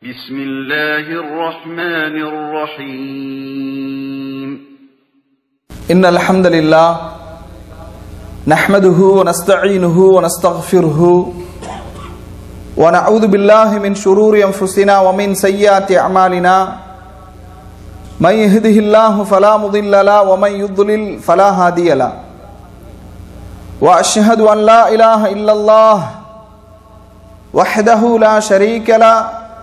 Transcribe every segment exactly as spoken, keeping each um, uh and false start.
بسم الله الرحمن الرحيم إن الحمد لله نحمده ونستعينه ونستغفره ونعوذ بالله من شرور أنفسنا ومن سيئات أعمالنا من يهده الله فلا مضل له ومن يضلل فلا هادي له وأشهد أن لا إله إلا الله وحده لا شريك له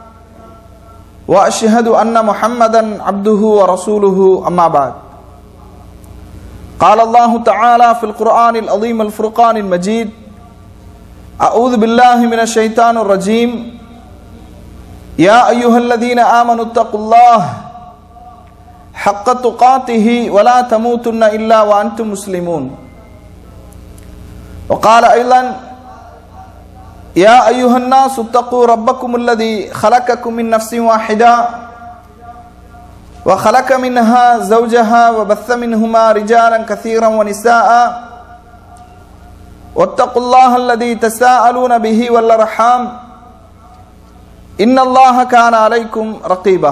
وأشهد أن محمدا عبده ورسوله أما بعد قال الله تعالى في القرآن العظيم الفرقان المجيد أعوذ بالله من الشيطان الرجيم يا أيها الذين آمنوا اتقوا الله حق تقاته ولا تموتن إلا وأنتم مسلمون وقال أيضا يا أيها الناس اتقوا ربكم الذي خلقكم من نفس واحدة وخلق منها زوجها وبث منهما رجالا كثيرا ونساء واتقوا الله الذي تساءلون به والأرحام إن الله كان عليكم رقيبا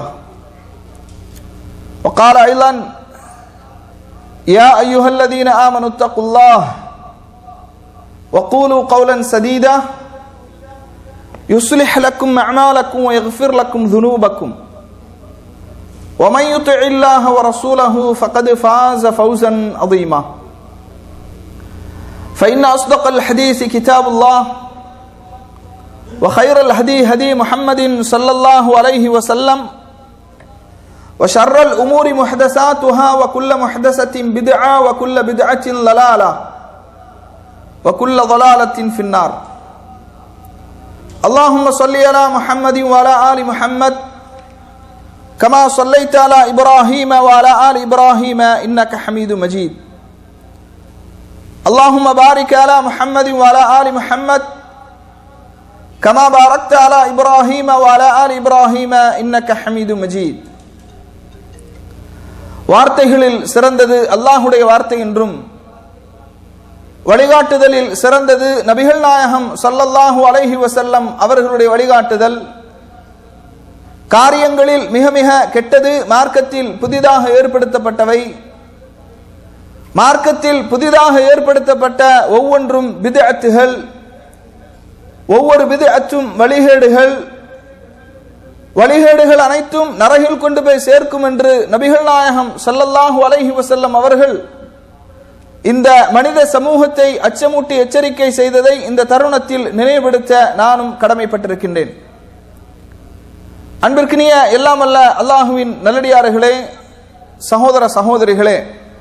وقال أيضا يا أيها الذين آمنوا اتقوا الله وقولوا قولا سديدا يصلح لكم أعمالكم ويغفر لكم ذنوبكم ومن يطع الله ورسوله فقد فاز فوزا عظيما فإن أصدق الحديث كتاب الله وخير الهدي هدي محمد صلى الله عليه وسلم وشر الأمور محدثاتها وكل محدثة بدعة وكل بدعة ضلالة وكل ضلالة في النار اللهم صل على محمد وعلى آل محمد كما صليت على إبراهيم وعلى آل إبراهيم إنك حميد مجيد اللهم بارك على محمد وعلى آل محمد كما باركت على إبراهيم وعلى آل إبراهيم إنك حميد مجيد வார்த்தைகளில் சிறந்தது அல்லாஹ்வுடைய வார்த்தை என்றும் வழிகாட்டுதலில் சிறந்தது நபிகள் நாயகம் ஸல்லல்லாஹு அலைஹி வஸல்லம் அவர்களுடைய வழிகாட்டுதல், காரியங்களில் மிக மிக கெட்டது மார்க்கத்தில் புதிதாக ஏற்படுத்தப்பட்டவை, மார்க்கத்தில் புதிதாக ஏற்படுத்தப்பட்ட ஒவ்வொன்றும் பித்அத்துகள், ஒவ்வொரு பித்அத்தும் வழிகேடுகள், வழிகேடுகள் அனைத்தும் நரகில் கொண்டு போய் சேர்க்கும் என்று நபிகள் நாயகம் ஸல்லல்லாஹு அலைஹி வஸல்லம் அவர்கள் இந்த மனித சமூகத்தை அச்சமூட்டி எச்சரிக்கை செய்ததை இந்த தருணத்தில் நினைவுபடுத்த நானும் கடமைப்பட்டிருக்கின்றேன். அன்பிற்கினிய எல்லாம் அல்ல அல்லாஹுவின் நல்லடியார்களே, சகோதர சகோதரிகளே,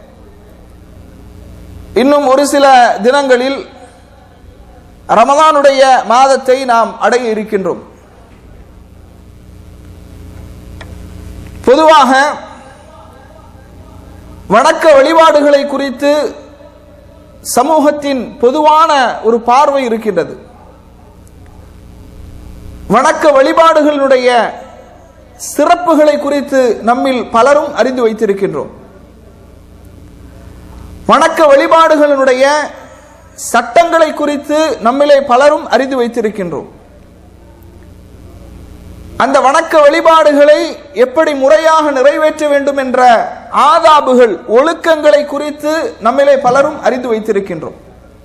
இன்னும் ஒரு சில தினங்களில் ரமலானுடைய மாதத்தை நாம் அடைய இருக்கின்றோம். பொதுவாக வணக்க வழிபாடுகளை குறித்து சமூகத்தின் பொதுவான ஒரு பார்வை இருக்கின்றது. வணக்க வழிபாடுகளுடைய சிறப்புகளை குறித்து நம்மில் பலரும் அறிந்து வைத்திருக்கின்றோம். வணக்க வழிபாடுகளுடைய சட்டங்களை குறித்து நம்மிலே பலரும் அறிந்து வைத்திருக்கின்றோம். அந்த வணக்க வழிபாடுகளை எப்படி முறையாக நிறைவேற்ற வேண்டும் என்ற ஆதாபுகள், ஒழுக்கங்களை குறித்து நம்மிலே பலரும் அறிந்து வைத்திருக்கின்றோம்.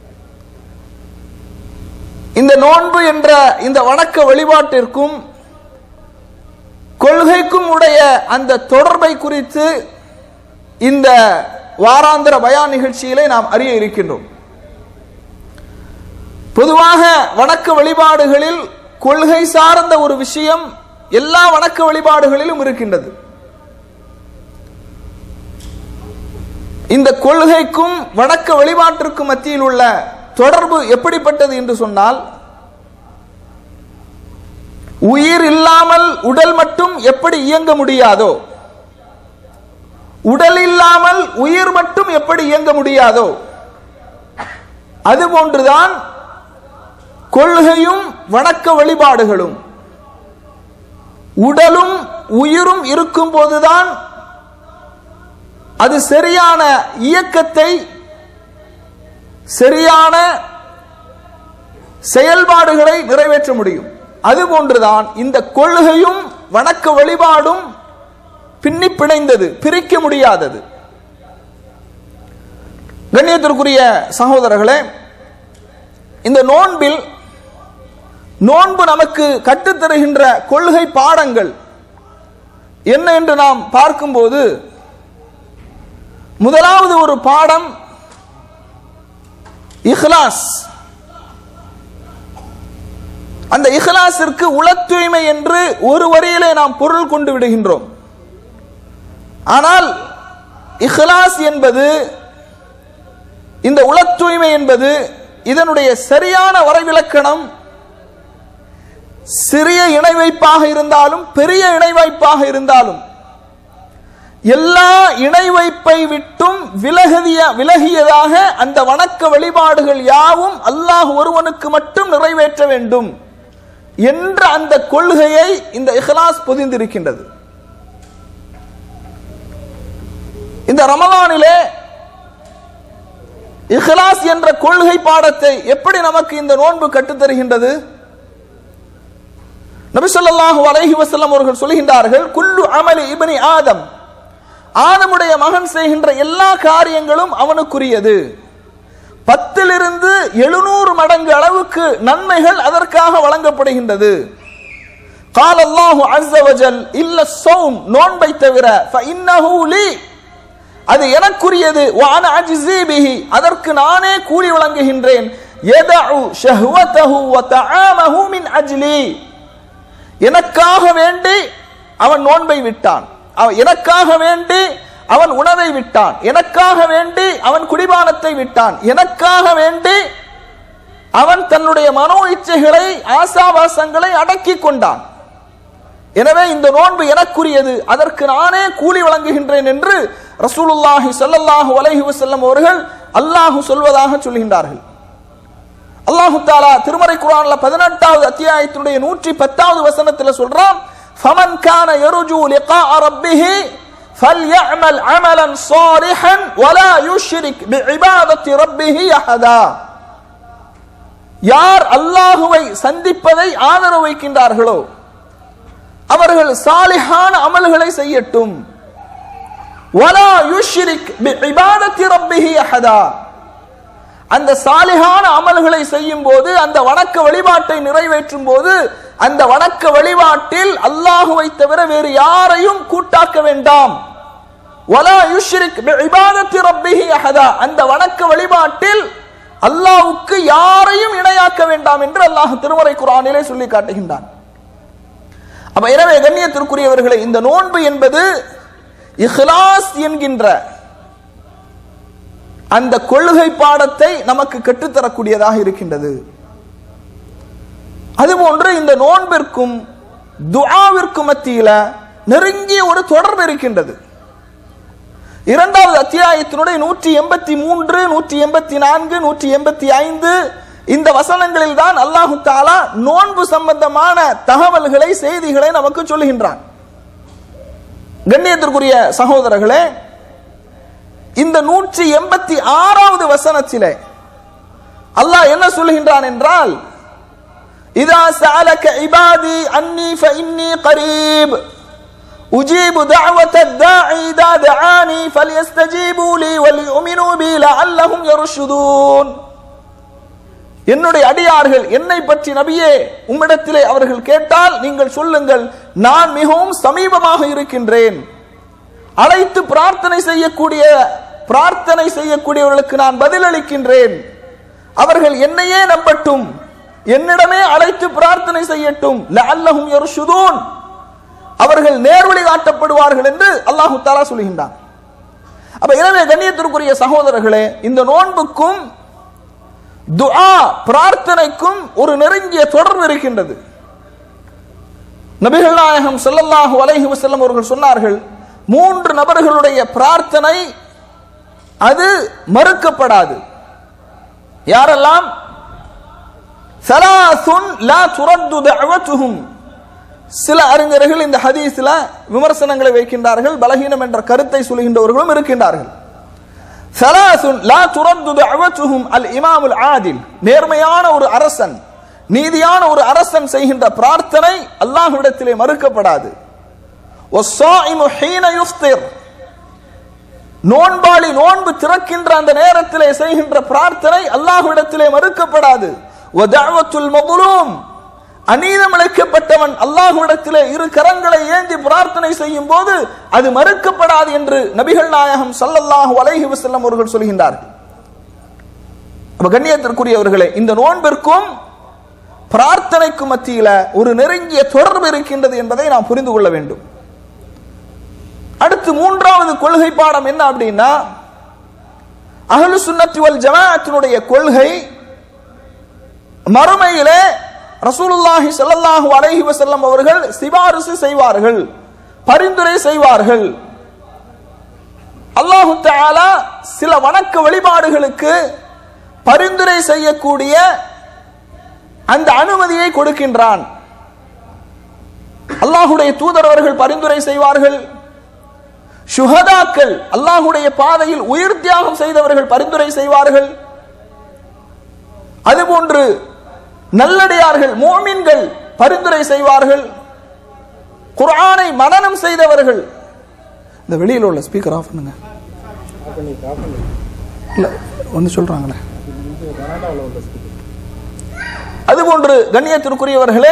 இந்த நோன்பு என்ற இந்த வணக்க வழிபாட்டிற்கும் கொள்கைக்கும் உடைய அந்த தொடர்பை குறித்து இந்த வாராந்திர பயான் நிகழ்ச்சியிலே நாம் அறிய இருக்கின்றோம். பொதுவாக வணக்க வழிபாடுகளில் கொள்கை சார்ந்த ஒரு விஷயம் எல்லா வணக்க வழிபாடுகளிலும் இருக்கின்றது. இந்த கொள்கைக்கும் வணக்க வழிபாட்டிற்கும் மத்தியில் உள்ள தொடர்பு எப்படிப்பட்டது என்று சொன்னால், உயிர் இல்லாமல் உடல் மட்டும் எப்படி இயங்க முடியாதோ, உடல் இல்லாமல் உயிர் மட்டும் எப்படி இயங்க முடியாதோ, அதுபோன்றுதான் கொள்கையும் வணக்க வழிபாடுகளும். உடலும் உயிரும் இருக்கும் போதுதான் அது சரியான இயக்கத்தை, சரியான செயல்பாடுகளை நிறைவேற்ற முடியும். அதுபோன்றுதான் இந்த கொள்கையும் வணக்க வழிபாடும் பின்னி பிணைந்தது, பிரிக்க முடியாதது. கண்ணியத்திற்குரிய சகோதரர்களே, இந்த நோன்பில் நோன்பு நமக்கு கற்றுத்தருகின்ற கொள்கை பாடங்கள் என்ன என்று நாம் பார்க்கும்போது, முதலாவது ஒரு பாடம் இஹ்லாஸ். அந்த இஹ்லாஸிற்கு உள தூய்மை என்று ஒரு வரியிலே நாம் பொருள் கொண்டு விடுகின்றோம். ஆனால் இஹ்லாஸ் என்பது, இந்த உள தூய்மை என்பது, இதனுடைய சரியான வரைவிலக்கணம் சிறிய இணை வைப்பாக இருந்தாலும் பெரிய இணை வைப்பாக இருந்தாலும் எல்லா இணை வைப்பை விட்டும் விலகிய விலகியதாக அந்த வணக்க வழிபாடுகள் யாவும் அல்லாஹ் ஒருவனுக்கு மட்டும் நிறைவேற்ற வேண்டும் என்ற அந்த கொள்கையை இந்த இஹ்லாஸ் பொதிந்திருக்கின்றது. இந்த ரமலானிலே இஹ்லாஸ் என்ற கொள்கை பாடத்தை எப்படி நமக்கு இந்த நோன்பு கற்றுத்தருகின்றது? நபி ஸல்லல்லாஹு அலைஹி வஸல்லம் அவர்கள் சொல்கின்றார்கள், குல்லு அமலி இப்னி ஆதம், ஆதமுடைய மகன் செய்கின்ற எல்லா காரியங்களும் அவனுக்குரியது. பத்திலிருந்து எழுநூறு மடங்கு அளவுக்கு நன்மைகள் அதற்காக வழங்கப்படுகின்றது. قال الله عز وجل إلا الصوم, நோன்பை தவிர, فإنه لي, அது எனக்குரியது, وأنا أجزي به, அதற்கு நானே கூலி வழங்குகின்றேன். يدع شهوته وطعامه من أجلي, எனக்காக வேண்டி அவன் நோன்பை விட்டான், எனக்காக வேண்டி அவன் உணவை விட்டான், எனக்காக வேண்டி அவன் குடிபானத்தை விட்டான், எனக்காக வேண்டி அவன் தன்னுடைய மனோ இச்சைகளை ஆசாபாசங்களை அடக்கி கொண்டான். எனவே இந்த நோன்பு எனக்குரியது, அதற்கு நானே கூலி வழங்குகின்றேன் என்று ரசூலுல்லாஹி ஸல்லல்லாஹு அலைஹி வஸல்லம் அவர்கள் அல்லாஹ் சொல்வதாக சொல்கின்றார்கள். அல்லாஹ் தஆலா திருமறை குர்ஆன்ல பதினெட்டாவது அத்தியாயத்தினுடைய நூற்றி பத்தாவது வசனத்தில் சொல்றான், ஃபமன் கான யர்ஜூ லிகாஅ ரப்பிஹி ஃபல்யஅமல் அமலன் ஸாலிஹன் வலா யுஷ்ரிக் பிஇபாதத்தி ரப்பிஹி அஹதா. யார் அல்லாஹ்வை சந்திப்பதை ஆதரவு வைக்கின்றார்களோ அவர்கள் சாலிஹான அமல்களை செய்யட்டும். வலா யுஷ்ரிக் பிஇபாதத்தி ரப்பிஹி அஹதா, அந்த சாலிஹான அமல்களை செய்யும் போது, அந்த வணக்க வழிபாட்டை நிறைவேற்றும் போது, அந்த வணக்க வழிபாட்டில் அல்லாஹுவை தவிர வேறு யாரையும் கூட்டாக்க வேண்டாம். வலா யுஷ்ரிக் பிஇபாதத்தி ரப்பிஹி அஹதா, அந்த வணக்க வழிபாட்டில் அல்லாஹ்வுக்கு யாரையும் இணையாக்க வேண்டாம் என்று அல்லாஹ் திருமறை குர்ஆனிலே சொல்லி காட்டுகின்றான். அப்ப எனவே கண்ணியத்திற்குரியவர்களே, இந்த நோன்பு என்பது இஹ்லாஸ் என்கின்ற அந்த கொள்கை பாடத்தை நமக்கு கற்றுத்தரக்கூடியதாக இருக்கின்றது. அதுபோன்று இந்த நோன்பிற்கும் துஆவிற்கும் மத்தியில நெருங்கிய ஒரு தொடர்பு இருக்கின்றது. இரண்டாவது அத்தியாயத்தினுடைய நூற்றி எண்பத்தி மூன்று நூற்றி எண்பத்தி நான்கு நூற்றி எண்பத்தி ஐந்து இந்த வசனங்களில் தான் அல்லாஹு தஆலா நோன்பு சம்பந்தமான தகவல்களை, செய்திகளை நமக்கு சொல்லுகின்றான். கண்ணியத்திற்குரிய சகோதரர்களே, இந்த நூற்றி எண்பத்தி ஆறாவது வசனத்திலே அல்லாஹ் என்ன சொல்கின்றான் என்றால், இதா சஅலக இபாதி அன்னி ஃபஇன்னி கரீப் உஜீபு தஅவத்தத் தாஇ இதா தஆனி ஃபல்யஸ்தஜீபு லி வல்யுமினு பி லஅல்லஹும் யர்ஷுதூன். என்னுடைய அடியார்கள் என்னை பற்றி நபியே உம்மிடத்திலே அவர்கள் கேட்டால் நீங்கள் சொல்லுங்கள், நான் மிகவும் சமீபமாக இருக்கின்றேன். அழைத்து பிரார்த்தனை செய்யக்கூடிய பிரார்த்தனை செய்யக்கூடியவர்களுக்கு நான் பதிலளிக்கின்றேன். அவர்கள் என்னையே நம்பட்டும், என்னிடமே அழைத்து பிரார்த்தனை செய்யட்டும். லஅல்லஹும் யர்ஷுதூன், அவர்கள் நேர்வழி காட்டப்படுவார்கள் என்று அல்லாஹ் தஆலா சொல்கின்றான். அப்ப எனவே கண்ணியத்திற்குரிய சகோதரர்களே, இந்த நோன்புக்கும் துஆ பிரார்த்தனைக்கும் ஒரு நெருங்கிய தொடர்பு இருக்கின்றது. நபிகள் நாயகம் ஸல்லல்லாஹு அலைஹி வஸல்லம் அவர்கள் சொன்னார்கள், மூன்று நபர்களுடைய பிரார்த்தனை அது மறுக்கப்படாது. யாரெல்லாம்? ஸலாசுன் லா துரத்து தஅவத்துஹும். சில அறிஞர்கள் இந்த ஹதீஸ்ல விமர்சனங்களை வைக்கின்றார்கள், பலகீனம் என்ற கருத்தை சொல்கின்றவர்களும் இருக்கின்றார்கள். ஸலாசுன் லா துரத்து தஅவத்துஹும் அல் இமாமுல் ஆதில், நேர்மையான ஒரு அரசன், நீதியான ஒரு அரசன் செய்கின்ற பிரார்த்தனை அல்லாஹ்விடத்திலே மறுக்கப்படாது. நோன்பாளி நோன்பு திறக்கின்ற அந்த நேரத்திலே செய்கின்ற பிரார்த்தனை அல்லாஹ்விடத்திலே மறுக்கப்படாது. அநீதம் இழைக்கப்பட்டவன் அல்லாஹ்விடத்திலே இரு கரங்களை ஏந்தி பிரார்த்தனை செய்யும் போது அது மறுக்கப்படாது என்று நபிகள் நாயகம் ஸல்லல்லாஹு அலைஹி வஸல்லம் அவர்கள் சொல்கின்றார்கள். கண்ணியத்திற்குரியவர்களே, இந்த நோன்பிற்கும் பிரார்த்தனைக்கும் மத்தியில ஒரு நெருங்கிய தொடர்பு இருக்கின்றது என்பதை நாம் புரிந்து கொள்ள வேண்டும். அடுத்து மூன்றாவது கொள்கை பாடம் என்ன அப்படின்னா, அஹ்லு சுன்னத்தி வல் ஜமாஅத்தினுடைய கொள்கை மறுமையிலே ரசூலுல்லாஹி ஸல்லல்லாஹு அலைஹி வஸல்லம் அவர்கள் சிபாரிசு செய்வார்கள், பரிந்துரை செய்வார்கள். அல்லாஹு தஆலா சில வணக்க வழிபாடுகளுக்கு பரிந்துரை செய்யக்கூடிய அந்த அனுமதியை கொடுக்கின்றான். அல்லாஹுடைய தூதரவர்கள் பரிந்துரை செய்வார்கள். ஷுஹதாக்கள், அல்லாஹுடைய பாதையில் உயிர் தியாகம் செய்தவர்கள் பரிந்துரை செய்வார்கள். அதுபோன்று நல்லடியார்கள், முஃமின்கள் பரிந்துரை செய்வார்கள். குர்ஆனை மனனம் செய்தவர்கள், இந்த வெளியில் உள்ள ஸ்பீக்கர் ஆஃப் பண்ணுங்க, இல்ல வந்து சொல்றாங்களே. அதுபோன்று கண்ணியத்திற்குரியவர்களே,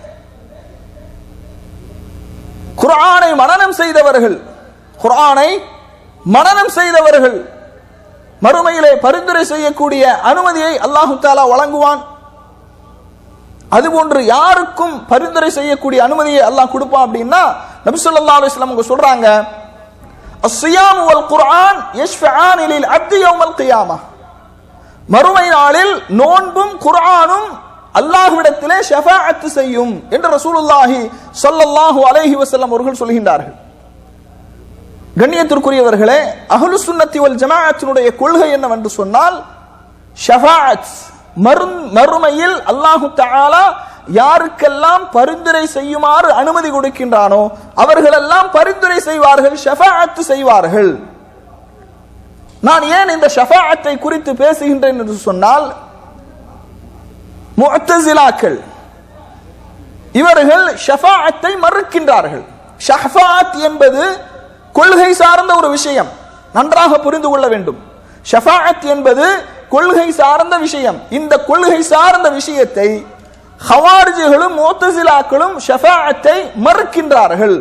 குர்ஆனை மனனம் செய்தவர்கள் குர்ஆனை மனனம் செய்தவர்கள் மறுமையிலே பரிந்துரை செய்யக்கூடிய அனுமதியை அல்லாஹு தஆலா வழங்குவான். அதுபோன்று யாருக்கும் பரிந்துரை செய்யக்கூடிய அனுமதியை அல்லாஹ் கொடுப்பான் அப்படின்னா, நபி ஸல்லல்லாஹு அலைஹி வஸல்லம் அவங்க சொல்றாங்க, அஸ்ஸியாமு வல் குர்ஆன் யஷ்ஃபஆன் லில் அப்தி யௌமல் கியாமah. மறுமை நாளில் நோன்பும் குர்ஆனும் அல்லாஹ்விடத்திலே ஷஃபாஅத் செய்யும் என்று ரசூலுல்லாஹி ஸல்லல்லாஹு அலைஹி வஸல்லம் அவர்கள் சொல்கின்றார்கள். கண்ணியத்திற்குரியவர்களே, அஹ்லு சுன்னத்தி வல் ஜமாஅத்தினுடைய கொள்கை என்னவென்று சொன்னால், ஷஃபாஅத், மறுமையில் அல்லாஹு தஆலா யாருக்கெல்லாம் பரிந்துரை செய்யுமாறு அனுமதி கொடுக்கின்றானோ அவர்களெல்லாம் பரிந்துரை செய்வார்கள், ஷஃபாஅத் செய்வார்கள். நான் ஏன் இந்த ஷஃபாஅத்தை குறித்து பேசுகின்றேன் என்று சொன்னால், முஅ்தஸிலாக்கள் இவர்கள் ஷஃபாஅத்தை மறுக்கின்றார்கள். ஷஃபாஅத் என்பது கொள்கை சார்ந்த ஒரு விஷயம், நன்றாக புரிந்து கொள்ள வேண்டும். ஷஃபாஅத் என்பது கொள்கை சார்ந்த விஷயம். இந்த கொள்கை சார்ந்த விஷயத்தை ஹவாரிஜிகளும் முஅ்தஸிலாக்களும் ஷஃபாஅத்தை மறுக்கின்றார்கள்.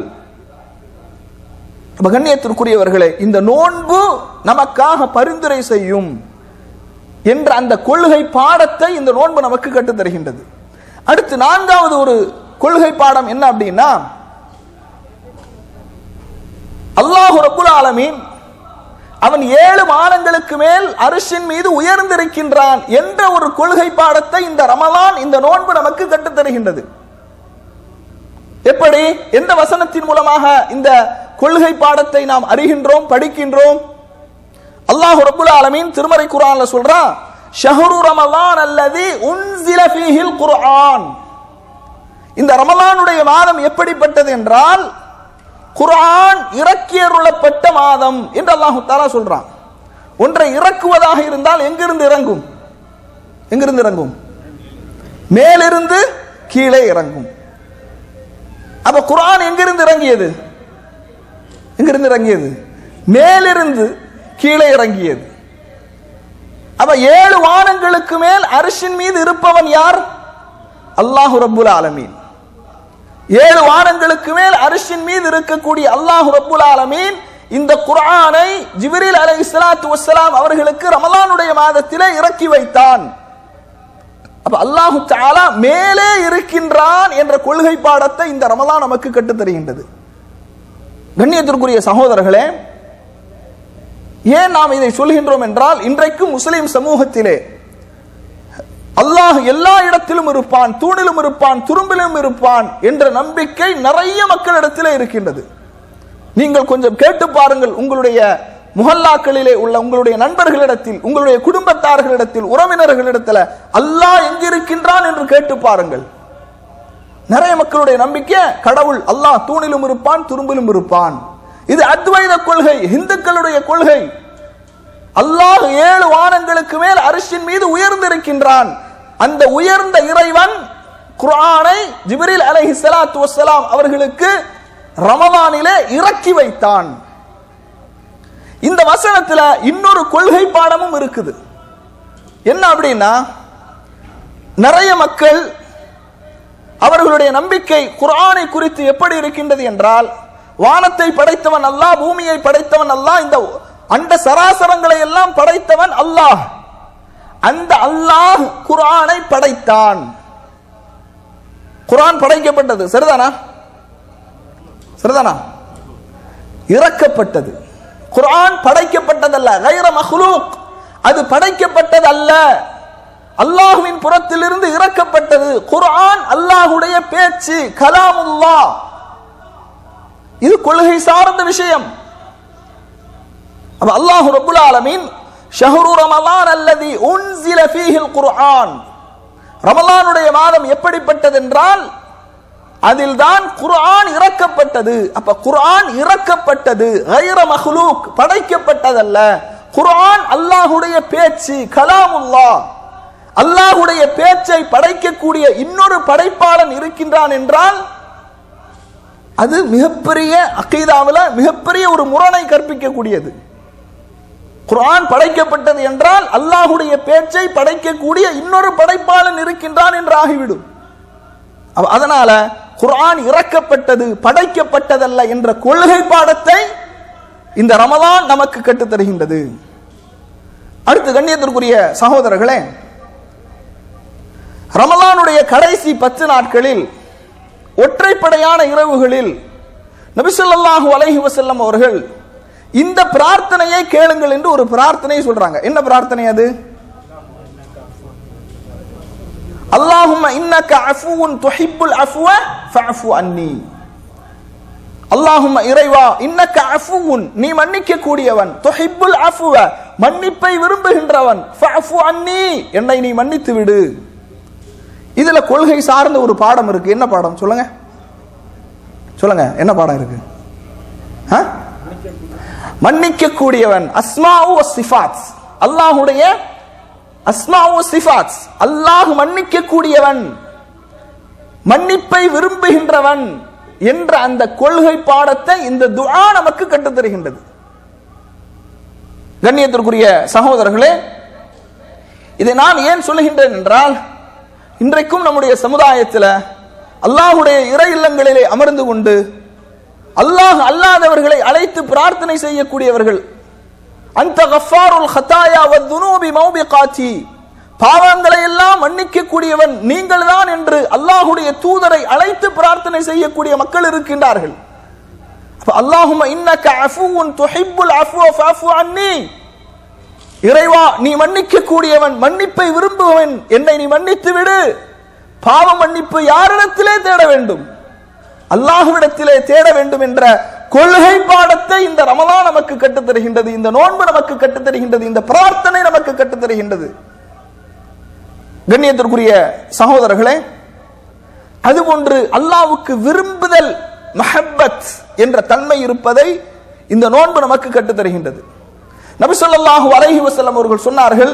கண்ணியத்திற்குரியவர்களே, இந்த நோன்பு நமக்காக பரிந்துரை செய்யும் என்ற அந்த கொள்கை பாடத்தை இந்த நோன்பு நமக்கு கற்றுத் தருகின்றது. அடுத்து நான்காவது ஒரு கொள்கை பாடம் என்ன அப்படின்னா, அல்லாஹ் ரப்புல் ஆலமீன் அவன் ஏழு வானங்களுக்கு மேல் அரிஷின் மீது உயர்ந்திருக்கின்றான் என்ற ஒரு கொள்கை பாடத்தை இந்த ரமலான், இந்த நோன்பு நமக்கு கற்றுத் தருகின்றது. எப்படி, எந்த வசனத்தின் மூலமாக இந்த கொள்கை பாடத்தை நாம் அறிகின்றோம், படிக்கின்றோம்? அல்லாஹ் ரப்புல் ஆலமீன் திருமறை குர்ஆன்ல சொல்றான், ஷஹ்ரு ரமலான் அல்லதி உன்ஸில ஃபீஹில் குர்ஆன். இந்த ரமலானுடைய மாதம் எப்படிப்பட்டது என்றால், குர்ஆன் இறக்கியருளப்பட்ட மாதம் என்று அல்லாஹ் தஆலா சொல்றான். ஒன்றை இறக்குவதாக இருந்தால் எங்கிருந்து இறங்கும்? எங்கிருந்து இறங்கும்? மேலிருந்து கீழே இறங்கும். அப்ப குர்ஆன் எங்கிருந்து இறங்கியது? எங்கிருந்து இறங்கியது? மேலிருந்து கீழே இறங்கியது. அப்ப ஏழு வானங்களுக்கு மேல் அரிஷின் மீது இருப்பவன் யார்? அல்லாஹ் ரப்புல் ஆலமீன். ஏழு வானங்களுக்கு மேல் அரிஷின் மீது இருக்கக்கூடிய அல்லாஹ் ரப்புல் ஆலமீன் இந்த குர்ஆனை ஜிப்ரீல் அலைஹிஸ்ஸலாத்து வஸ்ஸலாம் அவர்களுக்கு ரமலானுடைய மாதத்திலே இறக்கி வைத்தான். அப்ப அல்லாஹ் தஆலா மேலே இருக்கின்றான் என்ற கொள்கை பாடத்தை இந்த ரமலான் நமக்கு கற்றுத் தருகின்றது. கண்ணியத்திற்குரிய சகோதரர்களே, ஏன் நாம் இதை சொல்கின்றோம் என்றால், இன்றைக்கு முஸ்லிம் சமூகத்திலே அல்லாஹ் எல்லா இடத்திலும் இருப்பான், தூணிலும் இருப்பான், துரும்பிலும் இருப்பான் என்ற நம்பிக்கை நிறைய மக்களிடத்திலே இருக்கின்றது. நீங்கள் கொஞ்சம் கேட்டு பாருங்கள், உங்களுடைய முஹல்லாக்களிலே உள்ள உங்களுடைய நண்பர்களிடத்தில், உங்களுடைய குடும்பத்தார்களிடத்தில், உறவினர்களிடத்தில் அல்லாஹ் எங்கிருக்கின்றான் என்று கேட்டு பாருங்கள். நிறைய மக்களுடைய நம்பிக்கை கடவுள் அல்லாஹ் தூணிலும் இருப்பான், துரும்பிலும் இருப்பான். இது அத்வைத கொள்கை, இந்துக்களுடைய கொள்கை. அல்லாஹ் ஏழு வானங்களுக்கு மேல் அரிஷின் மீது உயர்ந்திருக்கின்றான். அந்த உயர்ந்த இறைவன் குர்ஆனை ஜிப்ரீல் அலைஹிஸ்ஸலாத்து வஸ்ஸலாம் அவர்களுக்கு ரமலானிலே இறக்கி வைத்தான். இந்த வசனத்துல இன்னொரு கொள்கை பாடமும் இருக்குது. என்ன அப்படின்னா, நிறைய மக்கள் அவர்களுடைய நம்பிக்கை குர்ஆனை குறித்து எப்படி இருக்கின்றது என்றால், வானத்தை படைத்தவன் அல்லாஹ், பூமியை படைத்தவன் அல்லாஹ், இந்த அண்ட சராசரங்களை எல்லாம் படைத்தவன் அல்லாஹ். அந்த அல்லாஹ் குர்ஆனை படைத்தான். குர்ஆன் படைக்கப்பட்டது, சரிதானா? சரிதானா? இறக்கப்பட்டது. குர்ஆன் படைக்கப்பட்டதல்ல, கைர மக்லூக், அது படைக்கப்பட்டது அல்ல, அல்லாஹ்வின் புறத்திலிருந்து இறக்கப்பட்டது. குர்ஆன் அல்லாஹ்வுடைய பேச்சு, கலாமுல்லாஹ். இது கொள்கை சார்ந்த விஷயம். அப்ப அல்லாஹ் ரப்பல் ஆலமீன் ஷஹ்ரு ரமலான் அல்லதி உன்ஸில ஃபீஹில் குர்ஆன், ரமலானுடைய மாதம் எப்படிப்பட்டது என்றால் அதில் தான் குர்ஆன் இறக்கப்பட்டது. அப்ப குர்ஆன் இறக்கப்பட்டது, கைர மக்லூக், படைக்கப்பட்டதல்ல. குர்ஆன் அல்லாஹ்வுடைய பேச்சு, கலாமுல்லாஹ். அல்லாஹ்வுடைய பேச்சை படைக்கக்கூடிய இன்னொரு படைப்பாளன் இருக்கின்றான் என்றால் அது மிகப்பெரிய அகீதாவில் மிகப்பெரிய ஒரு முரணை கற்பிக்கக்கூடியது. குர்ஆன் படைக்கப்பட்டது என்றால் அல்லாஹ்வுடைய பேச்சை படைக்கக்கூடிய இன்னொரு படைப்பாளன் இருக்கின்றான் என்று ஆகிவிடும். அதனால குர்ஆன் இறக்கப்பட்டது, படைக்கப்பட்டதல்ல என்ற கொள்கை பாடத்தை இந்த ரமலான் நமக்கு கற்றுத் தருகின்றது. அடுத்து கண்ணியத்திற்குரிய சகோதரர்களே, ரமலானுடைய கடைசி பத்து நாட்களில் ஒற்றைப்படையான இரவுகளில் நபி ஸல்லல்லாஹு அலைஹி வஸல்லம் அவர்கள் இந்த பிரார்த்தனையை கேளுங்கள் என்று ஒரு பிரார்த்தனை சொல்றாங்க. என்ன பிரார்த்தனை அது? அல்லாஹும்ம இன்னக அஃபூன் துஹிப்புல் அஃப்வ ஃபஅஃபு அன்னி. அல்லாஹும்ம இறைவா, இன்னக அஃபூன், நீ மன்னிக்க கூடியவன், துஹிப்புல் அஃப்வ, மன்னிப்பை விரும்புகின்றவன், ஃபஅஃபு அன்னி, என்னை நீ மன்னித்து விடு. இதுல கொள்கை சார்ந்த ஒரு பாடம் இருக்கு. என்ன பாடம் சொல்லுங்க? சொல்லுங்க, என்ன பாடம் இருக்கு? மன்னிக்க கூடியவன், அஸ்மாஉ வ சிஃபாத், அல்லாஹ்வுடைய அஸ்மாஉ சிஃபாத், அல்லாஹ் மன்னிக்க கூடியவன், மன்னிப்பை விரும்புகின்றவன் என்ற அந்த கொள்கை பாடத்தை இந்த துஆ நமக்கு கற்றுத் தருகின்றது. கண்ணியத்திற்குரிய சகோதரர்களே, இதை நான் ஏன் சொல்லுகின்றேன் என்றால், இன்றைக்கும் நம்முடைய சமுதாயத்தில் அல்லாஹ்வுடைய இறை இல்லங்களிலே அமர்ந்து கொண்டு அல்லாஹ் அல்லாதவர்களை அழைத்து பிரார்த்தனை செய்யக்கூடியவர்கள், அந்த கஃபாருல் ஹதாயா வதுனூபி மௌபிகாத்தி, பாவங்களை எல்லாம் மன்னிக்க கூடியவன் நீங்கள் தான் என்று அல்லாஹ்வுடைய தூதரை அழைத்து பிரார்த்தனை செய்யக்கூடிய மக்கள் இருக்கின்றார்கள். அல்லாஹும்ம இன்னக அஃபூன் துஹிப்புல் அஃப்வ ஃபஅஃபு அன்னி, இறைவா நீ மன்னிக்க கூடியவன், மன்னிப்பை விரும்புவன், என்னை நீ மன்னித்து விடு. பாவ மன்னிப்பு யாரிடத்திலே தேட வேண்டும்? அல்லாஹ்விடத்திலே தேட வேண்டும் என்ற கொள்கை பாடத்தை இந்த ரமலான் நமக்கு கற்றுத் தருகின்றது, இந்த நோன்பு நமக்கு கற்றுத் தருகின்றது, இந்த பிரார்த்தனை நமக்கு கற்றுத் தருகின்றது. கண்ணியத்திற்குரிய சகோதரர்களே, அதுபோன்று அல்லாஹ்வுக்கு விரும்புதல், மஹப்பத் என்ற தன்மை இருப்பதை இந்த நோன்பு நமக்கு கற்றுத் தருகின்றது. நபி ஸல்லல்லாஹு அலைஹி வஸல்லம் அவர்கள் சொன்னார்கள்,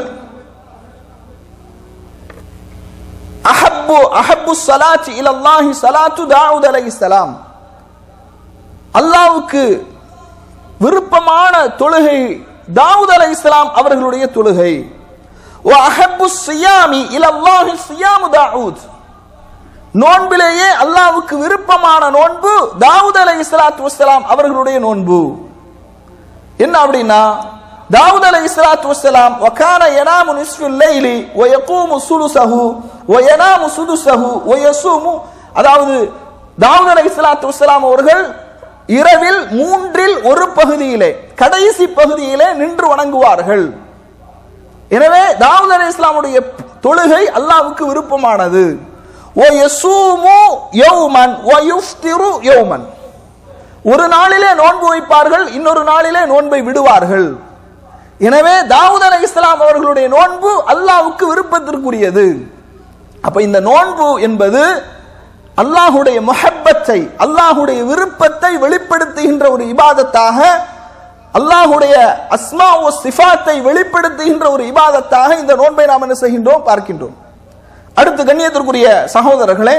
அஹப்பு அஹப்பு ஸலாத்தி இலல்லாஹி ஸலாத்து தாவூத் அலைஹிஸ்ஸலாம், அல்லாஹ்வுக்கு விருப்பமான தொழுகை தாவூத் அலைஹிஸ்ஸலாம் அவர்களுடைய தொழுகை. வ அஹப்பு ஸியாமி இலல்லாஹி ஸியாமு தாவூத், நோன்பிலேயே அல்லாஹ்வுக்கு விருப்பமான நோன்பு தாவூத் அலைஹிஸ்ஸலாத்து வஸ்ஸலாம் அவர்களுடைய நோன்பு. என்ன அப்படின்னா, தாவூத் அலைஹிஸ்ஸலாத்து வஸ்ஸலாம் வகான யனாமு நிஸ்ஃபில் லைலி வ யகூமு சுலுஸஹு வ யனாமு சுதுஸஹு வ யஸூமு, அதாவது தாவூத் அலைஹிஸ்ஸலாத்து வஸ்ஸலாம் அவர்கள் இரவில் மூன்றில் ஒரு பகுதியிலே, கடைசி பகுதியிலே நின்று வணங்குவார்கள். எனவே தாவூத் அலைஹிஸ்ஸலாமுடைய தொழுகை அல்லாஹ்வுக்கு விருப்பமானது. வ யஸூமு யௌமன் வ யுஃப்திரு யௌமன், ஒரு நாளிலே நோன்பு வைப்பார்கள், இன்னொரு நாளிலே நோன்பை விடுவார்கள். எனவே தாவூத் அலைஹிஸ்ஸலாம் அவர்களுடைய நோன்பு அல்லாஹ்வுக்கு விருப்பத்திற்குரியது. அப்ப இந்த நோன்பு என்பது அல்லாஹ்வுடைய முஹப்பத்தை, அல்லாஹ்வுடைய விருப்பத்தை வெளிப்படுத்துகின்ற ஒரு இபாதத்தாக, அல்லாஹ்வுடைய அஸ்மா வ சிஃபாத்தை வெளிப்படுத்துகின்ற ஒரு இபாதத்தாக இந்த நோன்பை நாம் என்ன செய்கின்றோம், பார்க்கின்றோம். அடுத்து கண்ணியத்திற்குரிய சகோதரர்களே,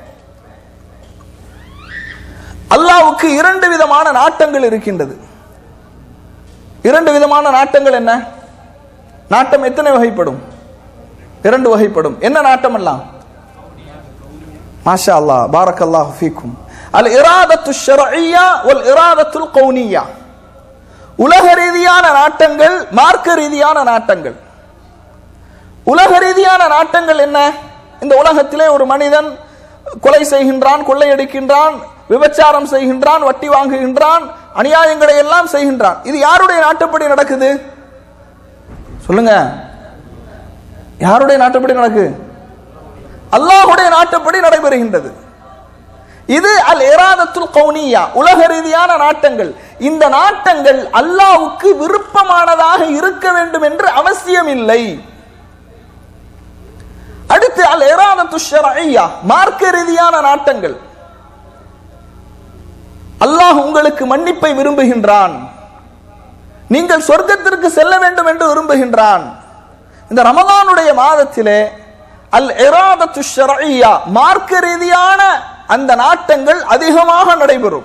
அல்லாஹ்வுக்கு இரண்டு விதமான நாட்டங்கள் இருக்கின்றது. இரண்டு விதமான நாட்டங்கள் என்ன? நாட்டம் எத்தனை வகைப்படும்? இரண்டு வகைப்படும். என்ன நாட்டம் எல்லாம்? மாஷா அல்லாஹ், பாரக்கல்லாஹு ஃபீக்கும். அல் இராதத்து ஷர்இய்யா வல் இராதத்துல் கௌனிய்யா. உலக ரீதியான நாட்டங்கள், மார்க்க ரீதியான நாட்டங்கள். உலக ரீதியான நாட்டங்கள் என்ன? இந்த உலகத்திலே ஒரு மனிதன் கொலை செய்கின்றான், கொள்ளையடிக்கின்றான், விபச்சாரம் செய்கின்றான், வட்டி வாங்குகின்றான், அநியாயங்களை எல்லாம் செய்கின்றான். இது யாருடைய நாட்டப்படி நடக்குது? சொல்லுங்க, யாருடைய நாட்டப்படி நடக்கு? அல்லாஹ்வுடைய நாட்டப்படி நடைபெறுகின்றது. இது அல் இராதத்துல் கௌனிய்யா, உலக ரீதியான நாட்டங்கள். இந்த நாட்டங்கள் அல்லாஹ்வுக்கு விருப்பமானதாக இருக்க வேண்டும் என்று அவசியம் இல்லை. அடுத்து அல் இராதத்து ஷர்இய்யா, மார்க்க ரீதியான நாட்டங்கள். அல்லாஹ் உங்களுக்கு மன்னிப்பை விரும்புகின்றான், நீங்கள் சொர்க்கத்திற்கு செல்ல வேண்டும் என்று விரும்புகின்றான். இந்த ரமலானுடைய மாதத்திலே அல் இராதத்து ஷர்இய்யா, மார்க்க ரீதியான அந்த நாட்டங்கள் அதிகமாக நடைபெறும்.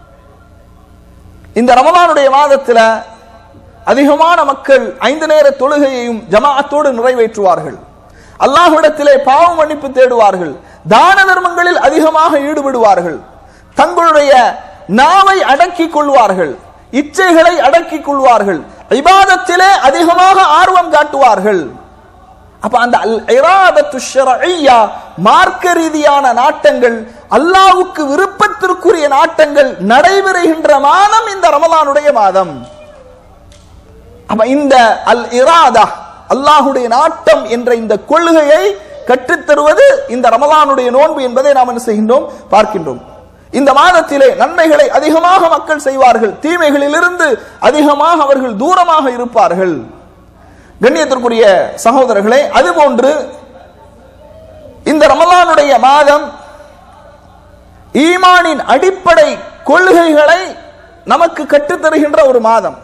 இந்த ரமலானுடைய மாதத்தில் அதிகமான மக்கள் ஐந்து நேர தொழுகையையும் ஜமாஅத்தோடு நிறைவேற்றுவார்கள். அல்லாஹ்விடத்திலே பாவ மன்னிப்பு தேடுவார்கள். தான தர்மங்களில் அதிகமாக ஈடுபடுவார்கள். தங்களுடைய நாவை அடக்கிக் கொள்வார்கள், இச்சைகளை அடக்கிக் கொள்வார்கள், இபாதத்திலே அதிகமாக ஆர்வம் காட்டுவார்கள். அப்ப அந்த அல் இராதத்து ஷர்இய்யா, மார்க்க ரீதியான நாட்டங்கள், அல்லாஹ்வுக்கு விருப்பத்திற்குரிய நாட்டங்கள் நடைபெறுகின்ற மாதம் இந்த ரமலானுடைய மாதம். அப்ப இந்த அல் இராதா, அல்லாஹ்வுடைய நாட்டம் என்ற இந்த கொள்கையை கற்றுத்தருவது இந்த ரமலானுடைய நோன்பு என்பதை நாம் என்ன செய்கின்றோம், பார்க்கின்றோம். இந்த மாதத்திலே நன்மைகளை அதிகமாக மக்கள் செய்வார்கள், தீமைகளிலிருந்து அதிகமாக அவர்கள் தூரமாக இருப்பார்கள். கண்ணியத்திற்குரிய சகோதரர்களே, அதுபோன்று இந்த ரமலானுடைய மாதம் ஈமானின் அடிப்படை கொள்கைகளை நமக்கு கற்றுத்தருகின்ற ஒரு மாதம்.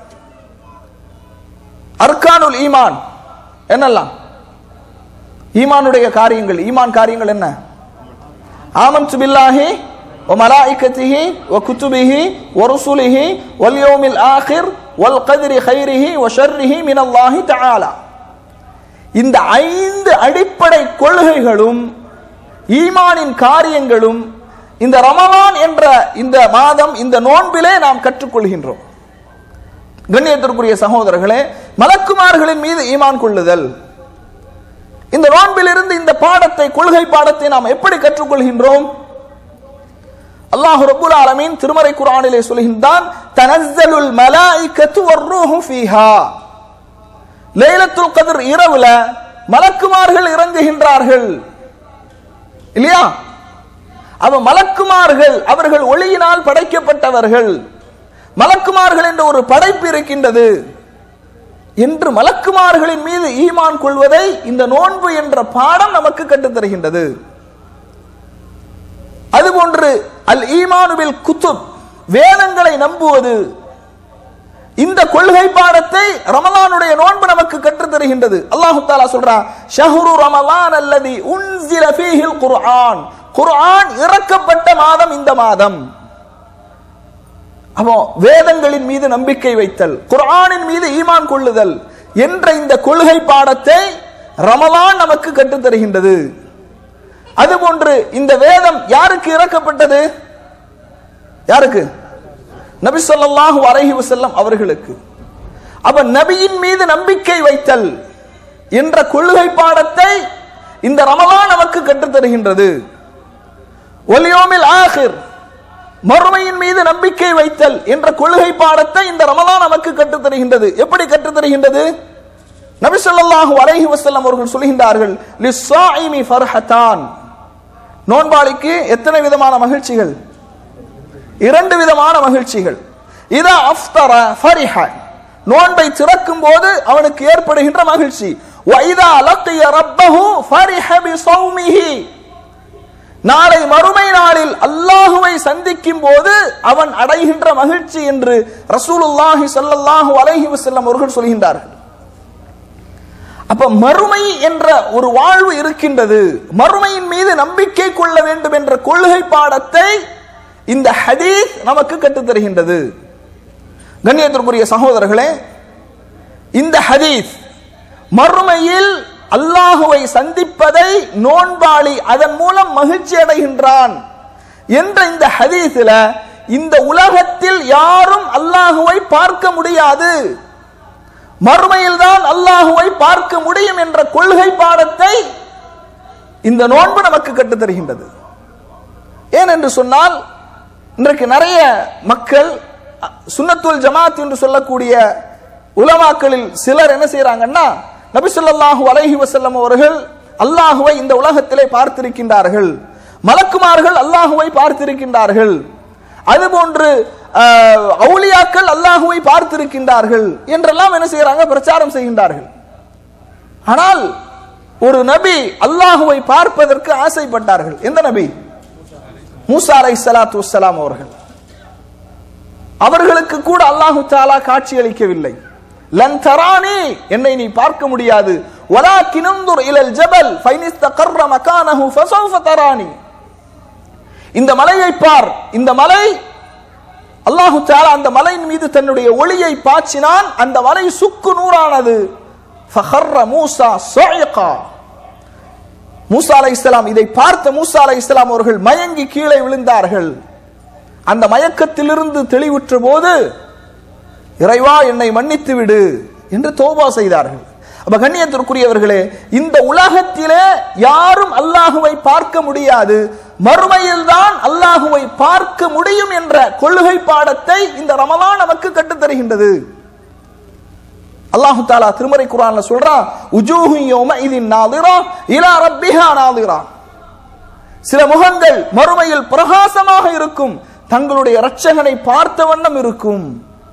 அர்கானுல் ஈமான் என்னெல்லாம்? ஈமானுடைய காரியங்கள். ஈமான் காரியங்கள் என்ன? ஆமன்து பில்லாஹி வ மலாயிகத்திஹி வ குதுபிஹி வ ருசுலிஹி வல் யௌமில் ஆகிர் வல் கத்ரி கைரிஹி வ ஷர்ரிஹி மினல்லாஹி தஆலா. இந்த ஐந்து அடிப்படை கொள்கைகளும் ஈமானின் காரியங்களும் இந்த ரமலான் என்ற இந்த மாதம், இந்த நோன்பிலே நாம் கற்றுக்கொள்கின்றோம். கண்ணியத்திற்குரிய சகோதரர்களே, மலக்குமார்களின் மீது ஈமான் கொள்ளுதல். இந்த நோன்பிலிருந்து இந்த பாடத்தை, கொள்கை பாடத்தை நாம் எப்படி கற்றுக்கொள்கின்றோம்? அல்லாஹ் ரப்பல் ஆலமீன் திருமறை குர்ஆனிலே சொல்கின்றான், தனஸ்ஸலுல் மலாயிகத்து வர்ரூஹு ஃபீஹா. லைலத்துல் கத்ர் இரவுல மலக்குமார்கள் இறங்குகின்றார்கள் இல்லையா? அவ மலக்குமார்கள், அவர்கள் ஒளியினால் படைக்கப்பட்டவர்கள், மலக்குமார்கள் என்ற ஒரு படைப்பு இருக்கின்றது என்று மலக்குமார்களின் மீது ஈமான் கொள்வதை இந்த நோன்பு என்ற பாடம் நமக்கு கற்றுத்தருகின்றது. அதுபோன்று அல் ஈமானு பில் குத்துப், வேதங்களை நம்புவது, இந்த கொள்கை பாடத்தை ரமலானுடைய நோன்பு நமக்கு கற்றுத்தருகின்றது. அல்லாஹ் தஆலா சொல்றான், ஷஹ்ரு ரமலான் அல்லதி உன்ஸில ஃபீஹில் குர்ஆன். குர்ஆன் இறக்கப்பட்ட மாதம் இந்த மாதம். அப்போ வேதங்களின் மீது நம்பிக்கை வைத்தல், குர்ஆனின் மீது ஈமான் கொள்ளுதல் என்ற இந்த கொள்கை பாடத்தை ரமலான் நமக்கு கற்றுத்தருகின்றது. அதுபோன்று இந்த வேதம் யாருக்கு இறக்கப்பட்டது? யாருக்கு? நபி ஸல்லல்லாஹு அலைஹி வஸல்லம் அவர்களுக்கு. அப்ப நபியின் மீது நம்பிக்கை வைத்தல் என்ற கொள்கை பாடத்தை இந்த ரமலான் நமக்கு கற்றுத்தருகின்றது. வல் யௌமில் ஆகிர், மறுமையின் மீது நம்பிக்கை வைத்தல் என்ற கொள்கை பாடத்தை இந்த ரமலான் நமக்கு கற்றுத்தருகின்றது. எப்படி கற்றுத்தருகின்றது? நபி ஸல்லல்லாஹு அலைஹி வஸல்லம் அவர்கள் சொல்கின்றார்கள், லிஸ்ஸாயிமி ஃபர்ஹதான். நோன்பாளிக்கு எத்தனை விதமான மகிழ்ச்சிகள்? இரண்டு விதமான மகிழ்ச்சிகள். இதா அஃப்தர ஃபரிஹ, நோன்பை திறக்கும் போது அவனுக்கு ஏற்படுகின்ற மகிழ்ச்சி. வ இதா லக்கிய ரப்பஹு ஃபரிஹ பிஸௌமிஹி, நாளை மறுமை நாளில் அல்லாஹுவை சந்திக்கும் போது அவன் அடைகின்ற மகிழ்ச்சி என்று ரசூலுல்லாஹி ஸல்லல்லாஹு அலைஹி வஸல்லம் அவர்கள் சொல்கின்றார்கள். அப்ப மறுமை என்ற ஒரு வாழ்வு இருக்கின்றது, மறுமையின் மீது நம்பிக்கை கொள்ள வேண்டும் என்ற கொள்கை பாடத்தை இந்த ஹதீஸ் நமக்கு கற்றுத்தருகின்றது. கண்ணியத்திற்குரிய சகோதரர்களே, இந்த ஹதீஸ் மறுமையில் அல்லாஹுவை சந்திப்பதை நோன்பாளி அதன் மூலம் மகிழ்ச்சி அடைகின்றான் என்ற இந்த ஹதீஸில இந்த உலகத்தில் யாரும் அல்லாஹுவை பார்க்க முடியாது, மறுமையில் தான் அல்லாஹுவை பார்க்க முடியும் என்ற கொள்கை பாடத்தை இந்த நோன்பு நமக்கு கற்றுத் தருகின்றது. ஏனென்று சொன்னால், இன்றைக்கு நிறைய மக்கள் சுன்னத்துல் ஜமாத் என்று சொல்லக்கூடிய உலமாக்களில் சிலர் என்ன செய்யறாங்கன்னா, நபி ஸல்லல்லாஹு அலைஹி வஸல்லம் அவர்கள் அல்லாஹுவை இந்த உலகத்திலே பார்த்திருக்கின்றார்கள், மலக்குமார்கள் அல்லாஹுவை பார்த்திருக்கின்றார்கள், அதுபோன்று அவுலியாக்கள் அல்லாஹுவை பார்த்திருக்கின்றார்கள் என்றெல்லாம் என்ன செய்யறாங்க, பிரச்சாரம் செய்கின்றார்கள். ஆனால் ஒரு நபி அல்லாஹுவை பார்ப்பதற்கு ஆசைப்பட்டார்கள். எந்த நபி? மூசா அலைஹிஸ்ஸலாத்து வஸ்ஸலாம் அவர்கள். அவர்களுக்கு கூட அல்லாஹு தஆலா காட்சி அளிக்கவில்லை. லன் தரானி, என்னை நீ பார்க்க முடியாது, வலாக்கின் உன்துர் இலல் ஜபல் ஃபைன் இஸ்தகர்ர மகானஹு ஃபஸௌஃப தரானி, இந்த மலையை பார், இந்த மலை அல்லாஹு தஆலா அந்த மலையின் மீது தன்னுடைய ஒளியை பாய்ச்சினான், அந்த மலை சுக்கு நூறானது. ஃபஹர்ர மூசா ஸாயிகா, மூசா அலைஹிஸ்ஸலாம் இதை பார்த்த மூசா அலைஹிஸ்ஸலாம் அவர்கள் மயங்கி கீழே விழுந்தார்கள். அந்த மயக்கத்திலிருந்து தெளிவுற்ற போது, இறைவா என்னை மன்னித்து விடு என்று தௌபா செய்தார்கள். அப்ப கண்ணியத்திற்குரியவர்களே, இந்த உலகத்திலே யாரும் அல்லாஹுவை பார்க்க முடியாது, மறுமையில் தான் அல்லாஹுவை பார்க்க முடியும் என்ற கொள்கை பாடத்தை இந்த ரமலான் நமக்கு கற்றுத் தருகின்றது. அல்லாஹு தஆலா திருமறை குர்ஆன்ல சொல்றான், உஜூஹு யௌமஇதின் நாதிரா இலா ரப்பிஹா நாதிரா, சில முகங்கள் மறுமையில் பிரகாசமாக இருக்கும், தங்களுடைய இரட்சகனை பார்த்த வண்ணம் இருக்கும்.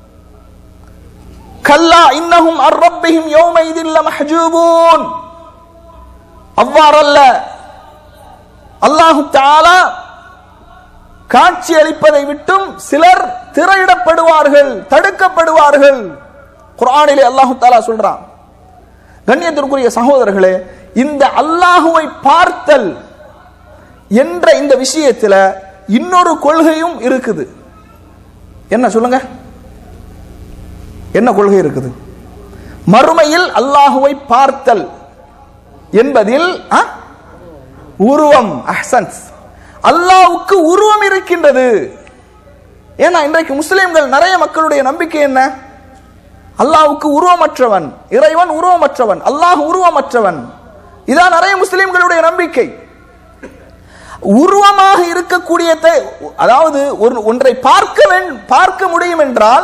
கல்லா இன்னஹும் அர் ரப்பிஹிம் யௌமஇதின் லமஹ்ஜூபூன், அவ்வாறல்ல, அல்லாஹு தஆலா காட்சி அளிப்பதை விட்டும் சிலர் திரையிடப்படுவார்கள், தடுக்கப்படுவார்கள். குர்ஆனிலே அல்லாஹு தஆலா சொல்றான். கண்ணியத்திற்குரிய சகோதரர்களே, இந்த அல்லாஹுவை பார்த்தல் என்ற இந்த விஷயத்துல இன்னொரு கொள்கையும் இருக்குது. என்ன சொல்லுங்க, என்ன கொள்கை இருக்குது? மறுமையில் அல்லாஹுவை பார்த்தல் என்பதில் உருவம், அஹ்சன்ஸ், அல்லாஹ்வுக்கு உருவம் இருக்கின்றது. ஏன்னா இன்றைக்கு முஸ்லிம்கள் நிறைய மக்களுடைய நம்பிக்கை என்ன? அல்லாஹ்வுக்கு உருவமற்றவன், இறைவன் உருவமற்றவன், அல்லாஹ் உருவமற்றவன். இதான் நிறைய முஸ்லிம்களுடைய நம்பிக்கை. உருவமாக இருக்கக்கூடிய, அதாவது ஒன்றை பார்க்க பார்க்க முடியும் என்றால்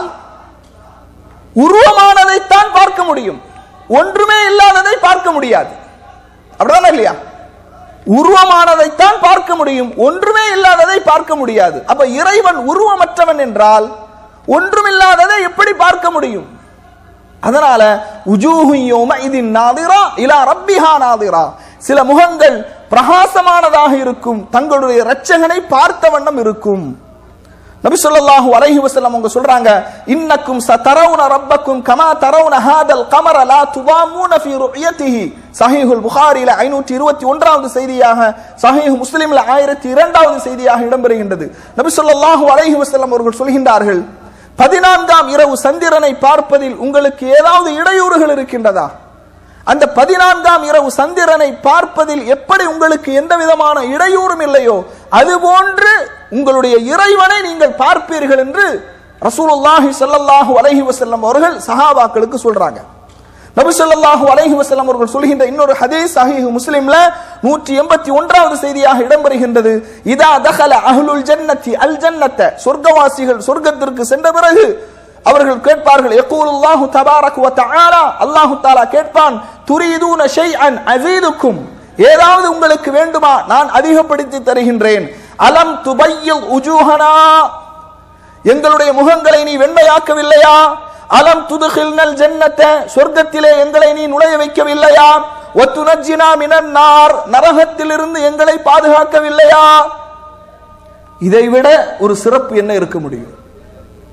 உருவமானதைத்தான் பார்க்க முடியும், ஒன்றுமே இல்லாததை பார்க்க முடியாது. அப்படிதான் இல்லையா? உருவமானதைத்தான் பார்க்க முடியும், ஒன்றுமே இல்லாததை பார்க்க முடியாது. அப்ப இறைவன் உருவமற்றவன் என்றால் ஒன்றுமில்லாததை எப்படி பார்க்க முடியும்? அதனால உஜூஹு யௌமஇதின் நாதிரா இலா ரப்பிஹா நாதிரா, சில முகங்கள் பிரகாசமானதாக இருக்கும், தங்களுடைய இரட்சகனை பார்த்த வண்ணம் இருக்கும். நபி ஸல்லல்லாஹு அலைஹி வஸல்லம் அவங்க சொல்றாங்க, இன்னக்கும் சதரவுன ரப்பக்கும் கமா தரவுன ஹாதல் கமர லா துதாமூன ஃபீ ருயதிஹி. சஹீஹுல் புகாரில ஐநூற்று இருபத்தி ஒன்றாவது செய்தியாக, சஹீஹ் முஸ்லிம்ல ஆயிரத்தி இரண்டாவது செய்தியாக இடம்பெறுகின்றது. நபி ஸல்லல்லாஹு அலைஹி வஸல்லம் அவர்கள் சொல்கின்றார்கள், பதினான்காம் இரவு சந்திரனை பார்ப்பதில் உங்களுக்கு ஏதாவது இடையூறுகள் இருக்கின்றதா? அந்த பதினான்காம் இரவு சந்திரனை பார்ப்பதில் எப்படி உங்களுக்கு எந்த விதமான இடையூறும் இல்லையோ அதுபோன்று உங்களுடைய இறைவனை நீங்கள் பார்ப்பீர்கள் என்று ரசூலுல்லாஹி ஸல்லல்லாஹு அலைஹி வஸல்லம் அவர்கள் சஹாபாக்களுக்கு சொல்றாங்க. நபி ஸல்லல்லாஹு அலைஹி வஸல்லம் அவர்கள் சொல்கின்ற இன்னொரு ஹதீஸ் சஹீஹ் முஸ்லிம்ல நூற்று எண்பத்தி ஒன்றாவது செய்தியாக இடம்பெறுகின்றது. இதா தகல அஹ்லுல் ஜன்னதி அல் ஜன்னத, சொர்க்கவாசிகள் சொர்க்கத்திற்கு சென்ற பிறகு அவர்கள் கேட்பார்கள், யகூலுல்லாஹு தபாரக வ தஆலா, அல்லாஹ் தஆலா கேட்பான், துரீதுன ஷைஅன் அஸீதுக்கும், ஏதாவது உங்களுக்கு வேண்டுமா நான் அதிகப்படுத்தி தருகின்றேன். அலம் துபய்யில் உஜூஹனா, எங்களுடைய முகங்களை நீ வெண்மையாக்கவில்லையா? அலம் துதுகில்னல் ஜன்னத, சொர்க்கத்திலே எங்களை நீ நுழைய வைக்கவில்லையா? வத்துனஜ்ஜினா மினன் நார், நரகத்திலிருந்து எங்களை பாதுகாக்கவில்லையா? இதைவிட ஒரு சிறப்பு என்ன இருக்க முடியும்?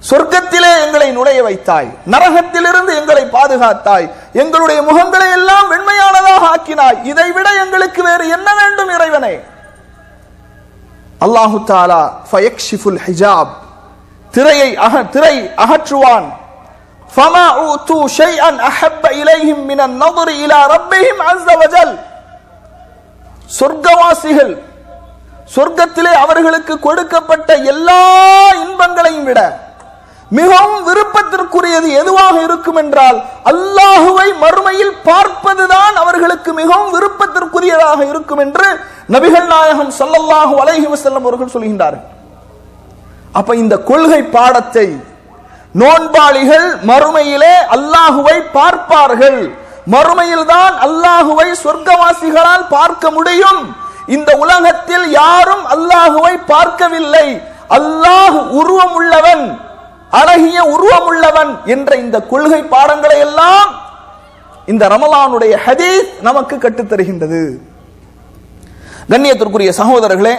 சொர்க்கத்திலே எங்களை நுழைய வைத்தாய், நரகத்திலிருந்து எங்களை பாதுகாத்தாய், எங்களுடைய முகங்களை எல்லாம் வெண்மையானதாக ஆக்கினாய், இதைவிட எங்களுக்கு வேறு என்ன வேண்டும் இறைவனே? அல்லாஹு தஆலா ஃபயக்ஷிஃபுல் ஹிஜாப், திரையை அக திரை அகற்றுவான். ஃபமா ஊது ஷைஅன் அஹப்ப இலைஹிம் மினன் நظر இலா ரப்பிஹிம் அஸ்ஸ வஜல். சொர்க்கவாசிகள் சொர்க்கத்திலே அவர்களுக்கு கொடுக்கப்பட்ட எல்லா இன்பங்களையும் விட மிகவும் விருப்பத்திற்குரியது எதுவாக இருக்கும் என்றால் அல்லாஹுவை மறுமையில் பார்ப்பதுதான் அவர்களுக்கு மிகவும் விருப்பத்திற்குரியதாக இருக்கும் என்று நபிகள் நாயகம் ஸல்லல்லாஹு அலைஹி வஸல்லம் அவர்கள் சொல்கின்றார்கள். அப்ப இந்த கொள்கை பாடத்தை நோன்பாளிகள் மறுமையிலே அல்லாஹுவை பார்ப்பார்கள், மறுமையில் தான் அல்லாஹுவை சொர்க்கவாசிகளால் பார்க்க முடியும். இந்த உலகத்தில் யாரும் அல்லாஹுவை பார்க்கவில்லை, அல்லாஹ் உருவம் உள்ளவன், அழகிய உருவம் உள்ளவன் என்ற இந்த கொள்கை பாடங்களை எல்லாம் இந்த ரமலானுடைய ஹதீஸ் நமக்கு கற்றுத் தருகின்றது. கண்ணியத்திற்குரிய சகோதரர்களே,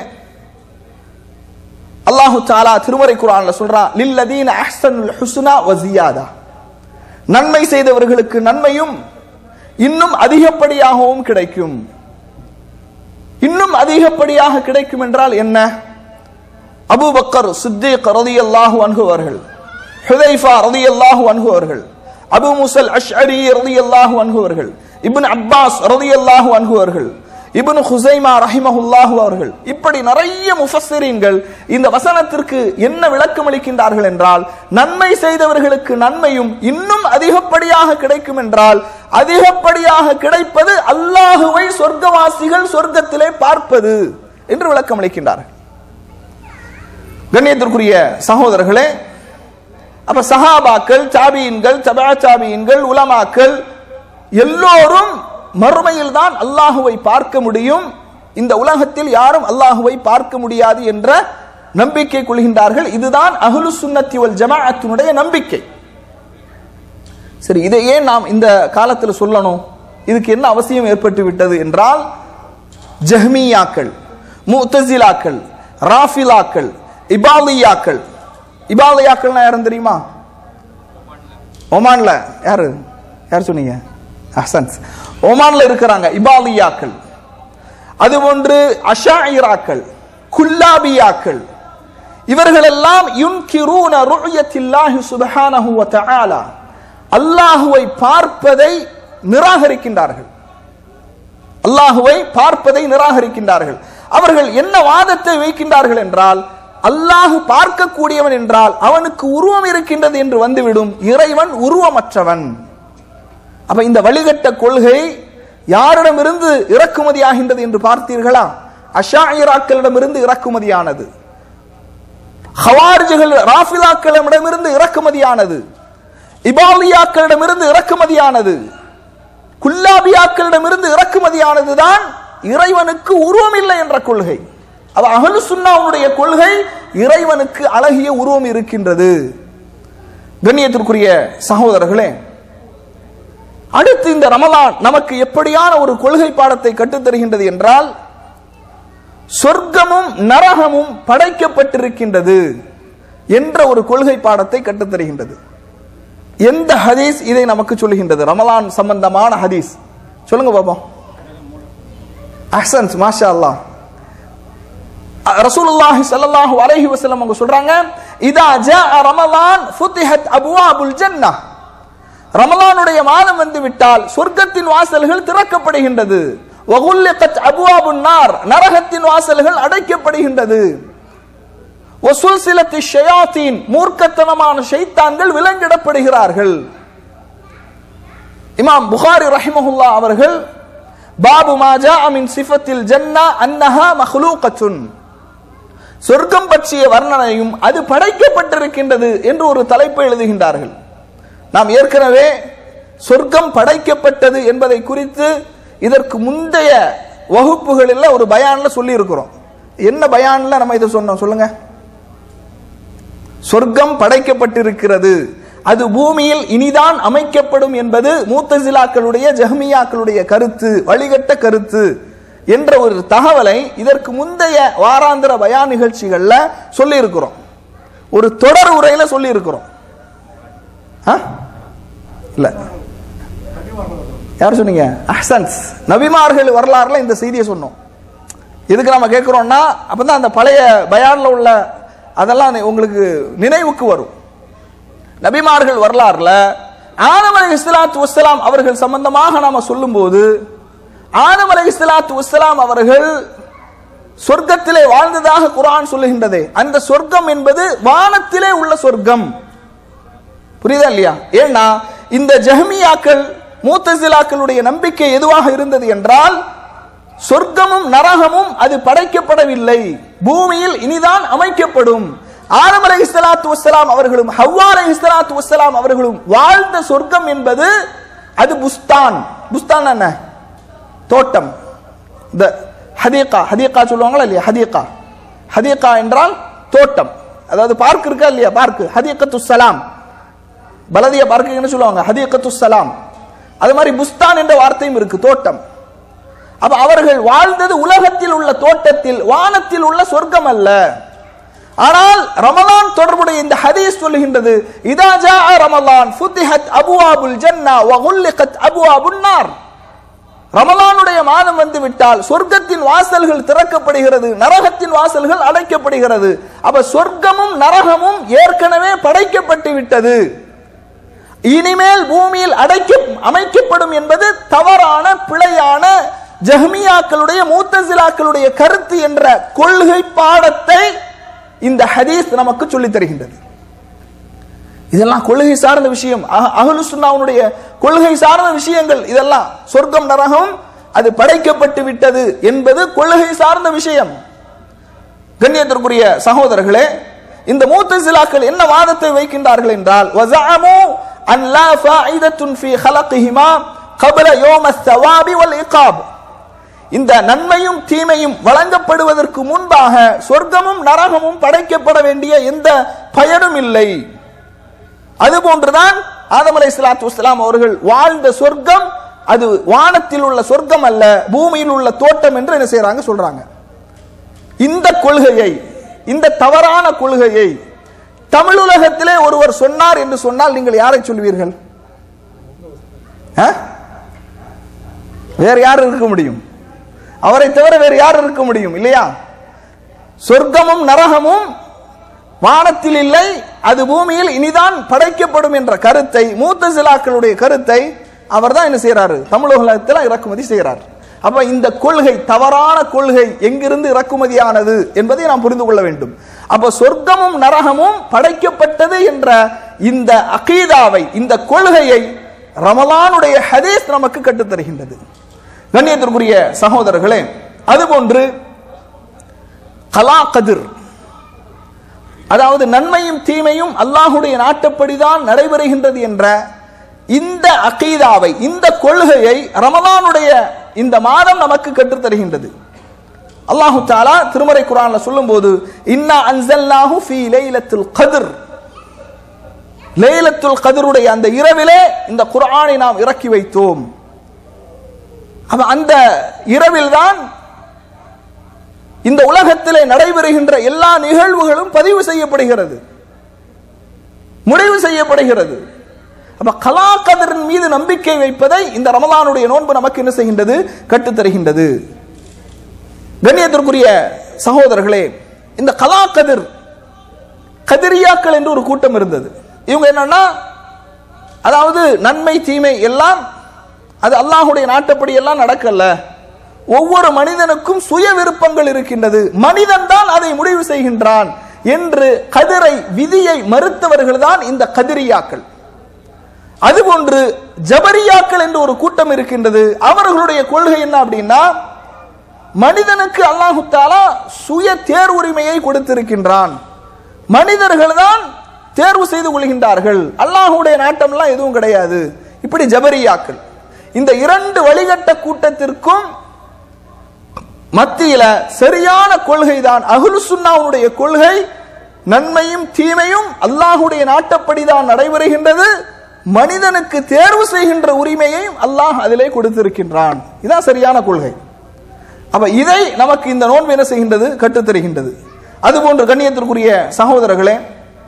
அல்லாஹு தஆலா திருமறை குர்ஆன்ல சொல்றான், லில்லதீன அஹ்ஸனுல் ஹுஸ்னா வ ஜியாதா, நன்மை செய்தவர்களுக்கு நன்மையும் இன்னும் அதிகப்படியாகவும் கிடைக்கும். இன்னும் அதிகப்படியாக கிடைக்கும் என்றால் என்ன? அபூபக்கர் சித்தீக் ரலியல்லாஹு அன்ஹு அவர்கள், ஹுதைஃபா ரலியல்லாஹு அன்ஹு அவர்கள், அபூ மூஸல் அஷ்அரி ரலியல்லாஹு அன்ஹு அவர்கள், இப்னு அப்பாஸ் ரலியல்லாஹு அன்ஹு அவர்கள், இப்னு ஹுஸைமா ரஹிமஹுல்லாஹு அவர்கள், இப்படி நிறைய முஃபஸ்ஸிரீன்கள் இந்த வசனத்திற்கு என்ன விளக்கம் அளிக்கின்றார்கள் என்றால், நன்மை செய்தவர்களுக்கு நன்மையும் இன்னும் அதிகப்படியாக கிடைக்கும் என்றால் அதிகப்படியாக கிடைப்பது அல்லாஹுவை சொர்க்கவாசிகள் சொர்க்கத்திலே பார்ப்பது என்று விளக்கம் அளிக்கின்றார்கள். கண்ணியத்திற்குரிய சகோதரர்களே, அப்ப சஹாபாக்கள், தாபீன்கள், தபா தாபீன்கள், உலமாக்கள் எல்லோரும் மறுமையில் தான் அல்லாஹுவை பார்க்க முடியும், இந்த உலகத்தில் யாரும் அல்லாஹுவை பார்க்க முடியாது என்ற நம்பிக்கை கொள்கின்றார்கள். இதுதான் அஹ்லு சுன்னத்தி வல் ஜமாஅத்தினுடைய நம்பிக்கை. சரி, இதை ஏன் நாம் இந்த காலத்தில் சொல்லணும்? இதுக்கு என்ன அவசியம் ஏற்பட்டு விட்டது என்றால், ஜஹ்மியாக்கள், முஅ்தஸிலாக்கள், ராஃபிலாக்கள், இபாலியாக்கள். இபாலியாக்கள்னா யாரும் தெரியுமா? ஒமான்ல யாரு யார் சொன்னீங்க? அஹ்சன், ஒமான்ல இருக்கிறாங்க இபாலியாக்கள். அதுபோன்று அஷாயிராக்கள், குல்லாபியாக்கள், இவர்களெல்லாம் யுன்கிரூன ருஅயத்தில்லாஹி சுப்ஹானஹு வ தஆலா, அல்லாஹுவை பார்ப்பதை நிராகரிக்கின்றார்கள். அல்லாஹுவை பார்ப்பதை நிராகரிக்கின்றார்கள். அவர்கள் என்ன வாதத்தை வைக்கின்றார்கள் என்றால், அல்லாஹு பார்க்கக்கூடியவன் என்றால் அவனுக்கு உருவம் இருக்கின்றது என்று வந்துவிடும், இறைவன் உருவமற்றவன். அப்ப இந்த வழிகட்ட கொள்கை யாரிடமிருந்து இறக்குமதி ஆகின்றது என்று பார்த்தீர்களா? அஷாயிராக்களிடமிருந்து இறக்குமதியானது, ஹவாரிஜிகள் ராஃபிலாக்களிடமிருந்து இறக்குமதியானது, இபாலியாக்களிடமிருந்து இறக்குமதியானது, குல்லாபியாக்களிடமிருந்து இறக்குமதியானது தான் இறைவனுக்கு உருவம் இல்லை என்ற கொள்கை. அவ அஹ்லு சுன்னாவுடைய கொள்கை இறைவனுக்கு அழகிய உருவம் இருக்கின்றது. கண்ணியத்திற்குரிய சகோதரர்களே, அடுத்து இந்த ரமலான் நமக்கு எப்படியான ஒரு கொள்கை பாடத்தை கற்றுத் தருகின்றது என்றால், சொர்க்கமும் நரகமும் படைக்கப்பட்டிருக்கின்றது என்ற ஒரு கொள்கை பாடத்தை கற்றுத் தருகின்றது. எந்த ஹதீஸ் இதை நமக்கு சொல்லுகின்றது? ரமலான் சம்பந்தமான ஹதீஸ் சொல்லுங்க பாப்போம். அஹ்சன், மாஷா அல்லாஹ். ரசூலுல்லாஹி ஸல்லல்லாஹு அலைஹி வஸல்லம் அவங்க சொல்றாங்க, இதா ஜாஅ ரமலான் ஃபுதிஹத் அப்வாபுல் ஜன்னah, ரமலானுடைய மாதம் வந்து விட்டால் சொர்க்கத்தின் வாசல்கள் திறக்கப்படுகின்றது. வகுல்லிகத் அப்வாபுன் நார், நரகத்தின் வாசல்கள் அடைக்கப்படுகின்றது. வசுல்சிலத்தி ஷயாத்தீன், மூர்க்கத்தனமான ஷைத்தான்கள் விலங்கிடப்படுகிறார்கள். இமாம் புகாரி ரஹிமஹுல்லாஹ் அவர்கள் பாபு மா ஜாஅ மின் சிஃபத்தில் ஜன்னah அன்னஹா மக்லூகத்துன், சொர்க்கம் பற்றிய வர்ணனையும் அது படைக்கப்பட்டிருக்கின்றது என்று ஒரு தலைப்பை எழுதுகின்றார்கள். நாம் ஏற்கனவே சொர்க்கம் படைக்கப்பட்டது என்பதை குறித்து இதற்கு முந்தைய வகுப்புகளில் ஒரு பயான்ல சொல்லி இருக்கிறோம். என்ன பயான்ல நம்ம இதை சொன்னோம் சொல்லுங்க? சொர்க்கம் படைக்கப்பட்டிருக்கிறது, அது பூமியில் இனிதான் அமைக்கப்படும் என்பது முஅ்தஸிலாக்களுடைய ஜஹ்மியாக்களுடைய கருத்து, வழிகட்ட கருத்து என்ற ஒரு தகவலை இதற்கு முந்தைய வாராந்திர பயான் நிகழ்ச்சிகள்ல சொல்லி இருக்கிறோம். ஒரு தொடர் உரையில சொல்லி இருக்கிறோம். இல்ல யார் சொன்னீங்க? அஹ்சன்ஸ். நபிமார்கள் வரலாறுல இந்த செய்தியை சொன்னோம். எதுக்கு நம்ம கேட்கிறோம்னா அப்பதான் அந்த பழைய பயான்ல உள்ள அதெல்லாம் உங்களுக்கு நினைவுக்கு வரும். நபிமார்கள் வரலாறுல ஆதம் அலைஹிஸ்ஸலாத்து வஸ்ஸலாம் அவர்கள் சம்பந்தமாக நாம சொல்லும் போது ஆதம் அலைஹிஸ்ஸலாத்து வஸ்ஸலாம் அவர்கள் சொர்க்கத்திலே வாழ்ந்ததாக குர்ஆன் சொல்லுகின்றது. அந்த சொர்க்கம் என்பது வானத்திலே உள்ள சொர்க்கம். புரியுதா இல்லையா? ஏன்னா இந்த ஜஹ்மியாக்கள் முத்தஸிலாக்களுடைய நம்பிக்கை எதுவாக இருந்தது என்றால் சொர்க்கமும் நரகமும் அது படைக்கப்படவில்லை, பூமியில் இனிதான் அமைக்கப்படும். ஆதம் அலைஹிஸ்ஸலாத்து வஸ்ஸலாம் அவர்களும் ஹவ்வா அலைஹிஸ்ஸலாத்து வஸ்ஸலாம் அவர்களும் வாழ்ந்த சொர்க்கம் என்பது அது புஸ்தான். புஸ்தான் என்ன? தோட்டம். இந்த ஹதீகா, ஹதீகா சொல்லுவாங்களா இல்லையா? ஹதீகா, ஹதீகா என்றால் தோட்டம். அதாவது பார்க் இருக்கா இல்லையா? பார்க், ஹதீகத்து ஸலாம். பலதிய பார்க் என்ன சொல்லுவாங்க? ஹதீகத்து ஸலாம். அது மாதிரி புஸ்தான் என்ற வார்த்தையும் இருக்கு, தோட்டம். அப்ப அவர்கள் வாழ்ந்தது உலகத்தில் உள்ள தோட்டத்தில், வானத்தில் உள்ள சொர்க்கம் அல்ல. ஆனால் ரமலான் தொடர்புடைய இந்த ஹதீஸ் சொல்லுகின்றது, இதா ஜாஅ ரமலான் ஃபுதிஹத் அபுவாபுல் ஜன்னah வ குல்லிகத் அபுவாபுன் நார். ரமலானுடைய மாதம் வந்து விட்டால் சொர்க்கத்தின் வாசல்கள் திறக்கப்படுகிறது, நரகத்தின் வாசல்கள் அடைக்கப்படுகிறது. அப்ப சொர்க்கமும் நரகமும் ஏற்கனவே படைக்கப்பட்டு விட்டது, இனிமேல் பூமியில் அடைக்க அமைக்கப்படும் என்பது தவறான பிழையான ஜஹ்மியாக்களுடைய முத்தஸிலாக்களுடைய கருத்து என்ற கொள்கை பாடத்தை இந்த ஹதீஸ் நமக்கு சொல்லி தருகின்றது. இதெல்லாம் கொள்கை சார்ந்த விஷயம், அஹ்லு சுன்னாவுடைய கொள்கை சார்ந்த விஷயங்கள். இதெல்லாம் சொர்க்கம் நரகம் அது படைக்கப்பட்டு விட்டது என்பது கொள்கை சார்ந்த விஷயம். கண்ணியத்திற்குரிய சகோதரர்களே, இந்த முத்தஸிலாக்கள் என்ன வாதத்தை வைக்கின்றார்கள் என்றால், வஸஅமு அன் லா ஃபாயிதத்துன் ஃபீ ஹலகிஹிமா கப்ல யௌம் அஸ்-ஸவாபி வல் இகாப். இந்த நன்மையும் தீமையும் வழங்கப்படுவதற்கு முன்பாக சொர்க்கமும் நரகமும் படைக்கப்பட வேண்டிய எந்த பயனும் இல்லை. அதுபோன்றுதான் ஆதம் அலைஹிஸ்ஸலாத்து வஸ்ஸலாம் அவர்கள் வாழ்ந்த சொர்க்கம் அது வானத்தில் உள்ள சொர்க்கம் அல்ல, பூமியில் உள்ள தோட்டம் என்று என்ன செய்யறாங்க? சொல்றாங்க. இந்த கொள்கையை, இந்த தவறான கொள்கையை தமிழுலகத்திலே ஒருவர் சொன்னார் என்று சொன்னால் நீங்கள் யாரை சொல்வீர்கள்? வேற யார் இருக்க முடியும்? அவரை தவிர வேறு யார் இருக்க முடியும்? இல்லையா? சொர்க்கமும் நரகமும் வானத்தில் இல்லை, அது பூமியில் இனிதான் படைக்கப்படும் என்ற கருத்தை, முத்தஸிலாக்களுடைய கருத்தை அவர் தான் என்ன செய்யறாரு? தமிழகத்தில் இறக்குமதி செய்கிறார். அப்ப இந்த கொள்கை தவறான கொள்கை எங்கிருந்து இறக்குமதியானது என்பதை நாம் புரிந்து கொள்ள வேண்டும். அப்ப சொர்க்கமும் நரகமும் படைக்கப்பட்டது என்ற இந்த அகீதாவை, இந்த கொள்கையை ரமலானுடைய ஹதீஸ் நமக்கு கற்றுத்தருகின்றது. கண்ணியத்திற்குரிய சகோதரர்களே, அதுபோன்று கலா கதிர், அதாவது நன்மையும் தீமையும் அல்லாஹுடைய நாட்டப்படிதான் நடைபெறுகின்றது என்ற இந்த அகீதாவை, இந்த கொள்கையை ரமலானுடைய இந்த மாதம் நமக்கு கற்றுத் தருகின்றது. அல்லாஹு தஆலா திருமறை குர்ஆன்ல சொல்லும்போது, இன்னா அன்ஸல்னாஹு ஃபீ லைலத்துல் கத்ர், லைலத்துல் கத்ருடைய அந்த இரவிலே இந்த குர்ஆனை நாம் இறக்கி வைத்தோம். அப்ப அந்த இரவில் தான் இந்த உலகத்திலே நடைபெறுகின்ற எல்லா நிகழ்வுகளும் பதிவு செய்யப்படுகிறது, முடிவு செய்யப்படுகிறது. அப்ப கலா கதிரின் மீது நம்பிக்கை வைப்பதை இந்த ரமலானுடைய நோன்பு நமக்கு என்ன செய்கின்றது? கற்றுத்தருகின்றது. கண்ணியத்திற்குரிய சகோதரர்களே, இந்த கலா கதிர், கதிரியாக்கள் என்று ஒரு கூட்டம் இருந்தது. இவங்க என்னன்னா, அதாவது நன்மை தீமை எல்லாம் அது அல்லாஹுடைய நாட்டப்படி எல்லாம் நடக்கல, ஒவ்வொரு மனிதனுக்கும் சுய விருப்பங்கள் இருக்கின்றது, மனிதன் தான் அதை முடிவு செய்கின்றான் என்று கதிரை, விதியை மறுத்தவர்கள் தான் இந்த கதிரியாக்கள். அதுபோன்று ஜபரியாக்கள் என்று ஒரு கூட்டம் இருக்கின்றது. அவர்களுடைய கொள்கை என்ன அப்படின்னா, மனிதனுக்கு அல்லாஹு தஆலா சுய தேர்வுரிமையை கொடுத்திருக்கின்றான், மனிதர்கள் தான் தேர்வு செய்து கொள்கின்றார்கள், அல்லாஹுடைய நாட்டம்லாம் எதுவும் கிடையாது. இப்படி ஜபரியாக்கள். இந்த இரண்டு வழிகட்ட கூட்டத்திற்கும் மத்தியில சரியான கொள்கை தான் அஹ்லு சுன்னாவுடைய கொள்கை. நன்மையும் தீமையும் அல்லாஹுடைய நாட்டப்படிதான் நடைபெறுகின்றது, மனிதனுக்கு தேர்வு செய்கின்ற உரிமையையும் அல்லாஹ் அதிலே கொடுத்திருக்கின்றான். இதான் சரியான கொள்கை. அப்ப இதை நமக்கு இந்த நோன்பு என்ன செய்கின்றது? கற்றுத்தருகின்றது. அதுபோன்று கண்ணியத்திற்குரிய சகோதரர்களே,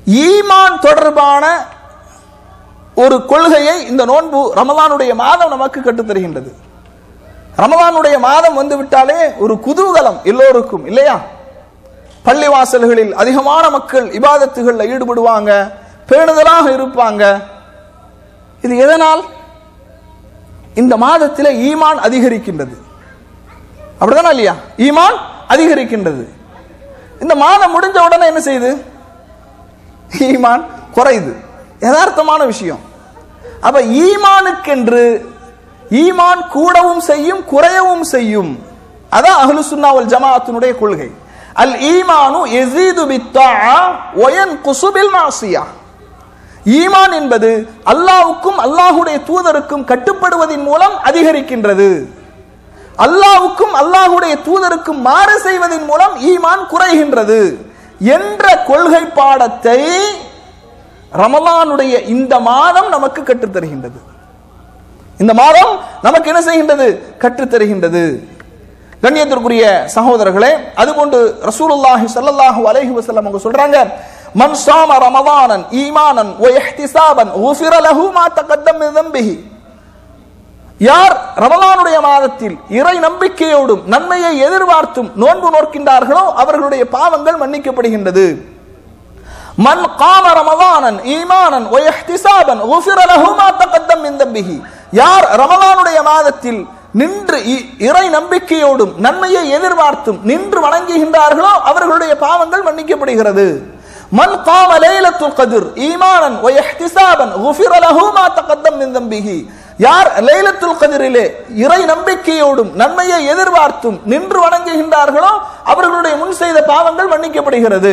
ஈமான் தொடர்பான ஒரு கொள்கையை இந்த நோன்பு ரமலானுடைய மாதம் நமக்கு கற்றுத்தருகின்றது. ரமலானுடைய மாதம் வந்து விட்டாலே ஒரு குதூகலம் எல்லோருக்கும் இல்லையா? பள்ளிவாசல்களில் அதிகமான மக்கள் இபாதத்துகளில் ஈடுபடுவாங்க, பேணுதலாக இருப்பாங்க. இது எதனால்? இந்த மாதத்தில் ஈமான் அதிகரிக்கின்றது. அப்படிதானே இல்லையா? ஈமான் அதிகரிக்கின்றது. இந்த மாதம் முடிஞ்ச உடனே என்ன செய்யுது? ஈமான் குறையுது. யதார்த்தமான விஷயம். அப்ப ஈமானுக்கென்று ஈமான் கூடவும் செய்யும் குறையவும் செய்யும். அதான் அஹ்லு சுன்னா வல் ஜமாஅத்தினுடைய கொள்கை. அல் ஈமானு யஸீது பித்தாஅ வ யன்குஸு பில் மஅசியா. ஈமான் என்பது அல்லாஹ்வுக்கும் அல்லாஹ்வுடைய தூதருக்கும் கட்டுப்படுவதன் மூலம் அதிகரிக்கின்றது. அல்லாஹ்வுக்கும் அல்லாஹ்வுடைய தூதருக்கும் மாறு செய்வதன் மூலம் ஈமான் குறைகின்றது என்ற கொள்கை பாடத்தை ரமலானுடைய இந்த மாதம் நமக்கு கற்றுத்தருகின்றது. இந்த மாதம் நமக்கு என்ன செய்கின்றது? கற்றுத்தருகின்றது. கண்ணியத்திற்குரிய சகோதரர்களே, அதுபோன்று ரசூலுல்லாஹி ஸல்லல்லாஹு அலைஹி வஸல்லம் அவங்க சொல்றாங்க, மன் ஸாம ரமலானன் ஈமானன் வ இஹ்திஸாபன் குஃபிர லஹு மா தகத்தம் மின் தம்பிஹி. யார் ரமலானுடைய மாதத்தில் இறை நம்பிக்கையோடும் நன்மையை எதிர்பார்த்தும் நோன்பு நோக்கின்றார்களோ அவர்களுடைய பாவங்கள் மன்னிக்கப்படுகின்றது. மன் காம ரமலானன் ஈமானன் வ இஹ்திஸாபன் குஃபிர லஹு மா தகத்தம் மின் தம்பிஹி. யார் ரமலானுடைய மாதத்தில் நின்று இறை நம்பிக்கையோடும் நன்மையை எதிர்பார்த்தும் நின்று வணங்குகின்றார்களோ அவர்களுடைய பாவங்கள் மன்னிக்கப்படுகிறது. மன் காம லைலத்துல் கத்ர் ஈமானன் வ இஹ்திஸாபன் குஃபிர லஹு மா தகத்தம் மின் தம்பிஹி. யார் லைலத்துல் கத்ரிலே இறை நம்பிக்கையோடும் நன்மையை எதிர்பார்த்தும் நின்று வணங்குகின்றார்களோ அவர்களுடைய முன் செய்த பாவங்கள் மன்னிக்கப்படுகிறது.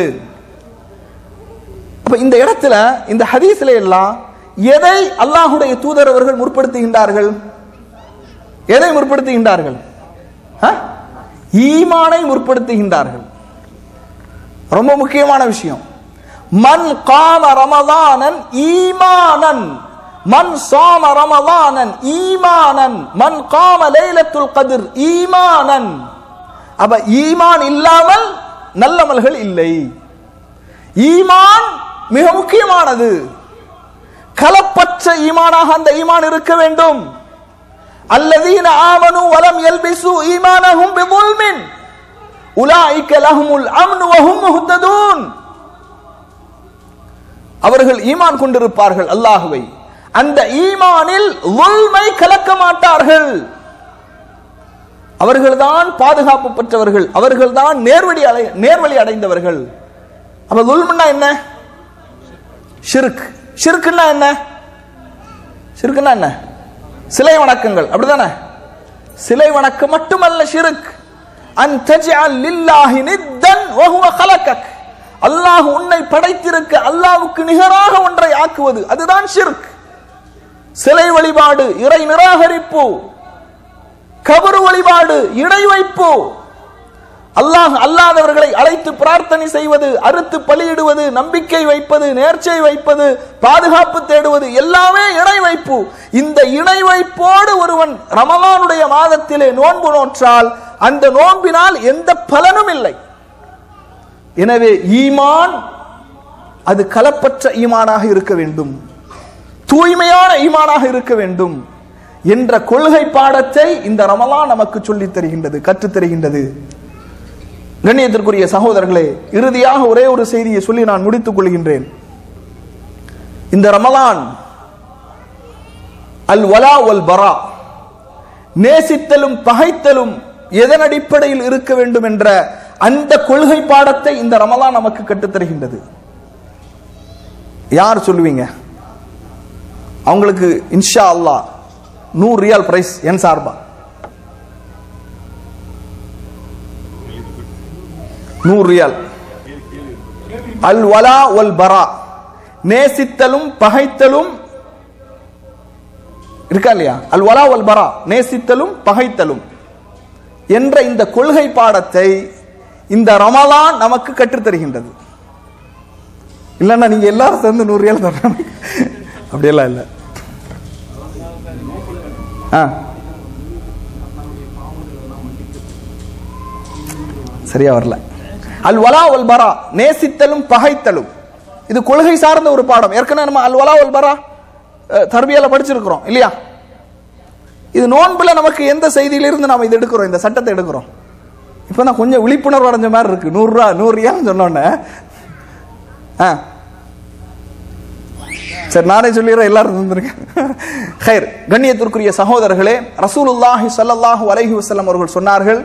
அப்ப இந்த இடத்துல இந்த ஹதீஸ்ல எல்லாம் எதை அல்லாஹ்வுடைய தூதர் அவர்கள் முற்படுத்துகின்றார்கள்? எதை முற்படுத்துகின்றார்கள்? ஈமானை முற்படுத்துகின்றார்கள். ரொம்ப முக்கியமான விஷயம். மன் காம ரமலானன் ஈமானன் மன் ஸாம ரமலானன் ஈமானன் மன் காம லைலத்துல் கத்ர் ஈமானன். அப்ப ஈமான் இல்லாமல் நல்லமல்கள் இல்லை. ஈமான் மிக முக்கியமானது. கலப்பற்ற ஈமானாக அந்த ஈமான் இருக்க வேண்டும். அல்லதீன ஆமனு வலம் யல்பிசு ஈமானஹும் பிظுல்மின் உலாயிக லஹுமுல் அம்னு வஹும் முஹ்ததூன். அவர்கள் ஈமான் கொண்டிருப்பார்கள் அல்லாஹ்வை, அந்த ஈமானில் ظுல்மை கலக்க மாட்டார்கள். அவர்கள்தான் பாதுகாப்பு பெற்றவர்கள், அவர்கள்தான் நேர்வழி நேர்வழி அடைந்தவர்கள். அப்ப ظுல்ம்னா என்ன? ஷிர்க். ஷிர்க்னா என்ன? ஷிர்க்னா என்ன? சிலை வணக்கங்கள், அப்படிதானே? சிலை வணக்கம் மட்டுமல்ல ஷிர்க். அன் தஜ்அல் லில்லாஹி நித்தன் வ ஹுவ கலகக். அல்லாஹ் உன்னை படைத்திருக்க அல்லாஹ்வுக்கு நிகராக ஒன்றை ஆக்குவது, அதுதான் ஷிர்க். சிலை வழிபாடு, இறை நிராகரிப்பு, கபர் வழிபாடு, இணை வைப்பு, அல்லாஹ் அல்லாதவர்களை அழைத்து பிரார்த்தனை செய்வது, அறுத்து பலியிடுவது, நம்பிக்கை வைப்பது, நேர்ச்சை வைப்பது, பாதுகாப்பு தேடுவது எல்லாமே இணை வைப்பு. இந்த இணை வைப்போடு ஒருவன் ரமலானுடைய மாதத்திலே நோன்பு நோற்றால் அந்த நோன்பினால் எந்த பலனும் இல்லை. எனவே ஈமான் அது கலப்பற்ற ஈமானாக இருக்க வேண்டும், தூய்மையான ஈமானாக இருக்க வேண்டும் என்ற கொள்கை பாடத்தை இந்த ரமலான் நமக்கு சொல்லித் தருகின்றது, கற்றுத் தருகின்றது. கண்ணியத்திற்குரிய சகோதரர்களே, இறுதியாக ஒரே ஒரு செய்தியை சொல்லி நான் முடித்துக் கொள்கின்றேன். இந்த ரமலான் அல் வலா வல் பரா, நேசித்தலும் பகைத்தலும் எதன் அடிப்படையில் இருக்க வேண்டும் என்ற அந்த கொள்கை பாடத்தை இந்த ரமலான் நமக்கு கற்றுத்தருகின்றது. யார் சொல்லுவீங்க? அவங்களுக்கு இன்ஷா அல்லாஹ் நூறு ரியால் பிரைஸ் என் சார்பா. நூறு ரியால். அல் வலா வல் பரா, நேசித்தலும் பகைத்தலும் இருக்கா இல்லையா? அல் வலா வல் பரா, நேசித்தலும் பகைத்தலும் என்ற இந்த கொள்கை பாடத்தை இந்த ரமலான் நமக்கு கற்றுத்தருகின்றது. இல்லைன்னா நீங்க எல்லாரும் சேர்ந்து நூறு ரியால் தரணும் அப்படியெல்லாம் இல்லை. சரியா வரல. அல் வலா வல் பரா, நேசித்தலும் பகைத்தலும் இது கொள்கை சார்ந்த ஒரு பாடம். ஏற்கனவே நம்ம அல் வலா வல் பரா தர்பியால படிச்சிருக்கிறோம் இல்லையா? இது நோன்புல நமக்கு எந்த செய்தியிலிருந்து நாம இது எடுக்கிறோம், இந்த சட்டத்தை எடுக்கிறோம்? இப்ப நான் கொஞ்சம் விழிப்புணர்வு அடைஞ்ச மாதிரி இருக்கு. நூறு ரூபா நூறு ரியால்னு சொன்னோன்னே சரி நானே சொல்லிடுறேன், எல்லாரும் இருந்திருக்கேன். ஹைர், கண்ணியத்திற்குரிய சகோதரர்களே, ரசூலுல்லாஹி ஸல்லல்லாஹு அலைஹி வஸல்லம் அவர்கள் சொன்னார்கள்,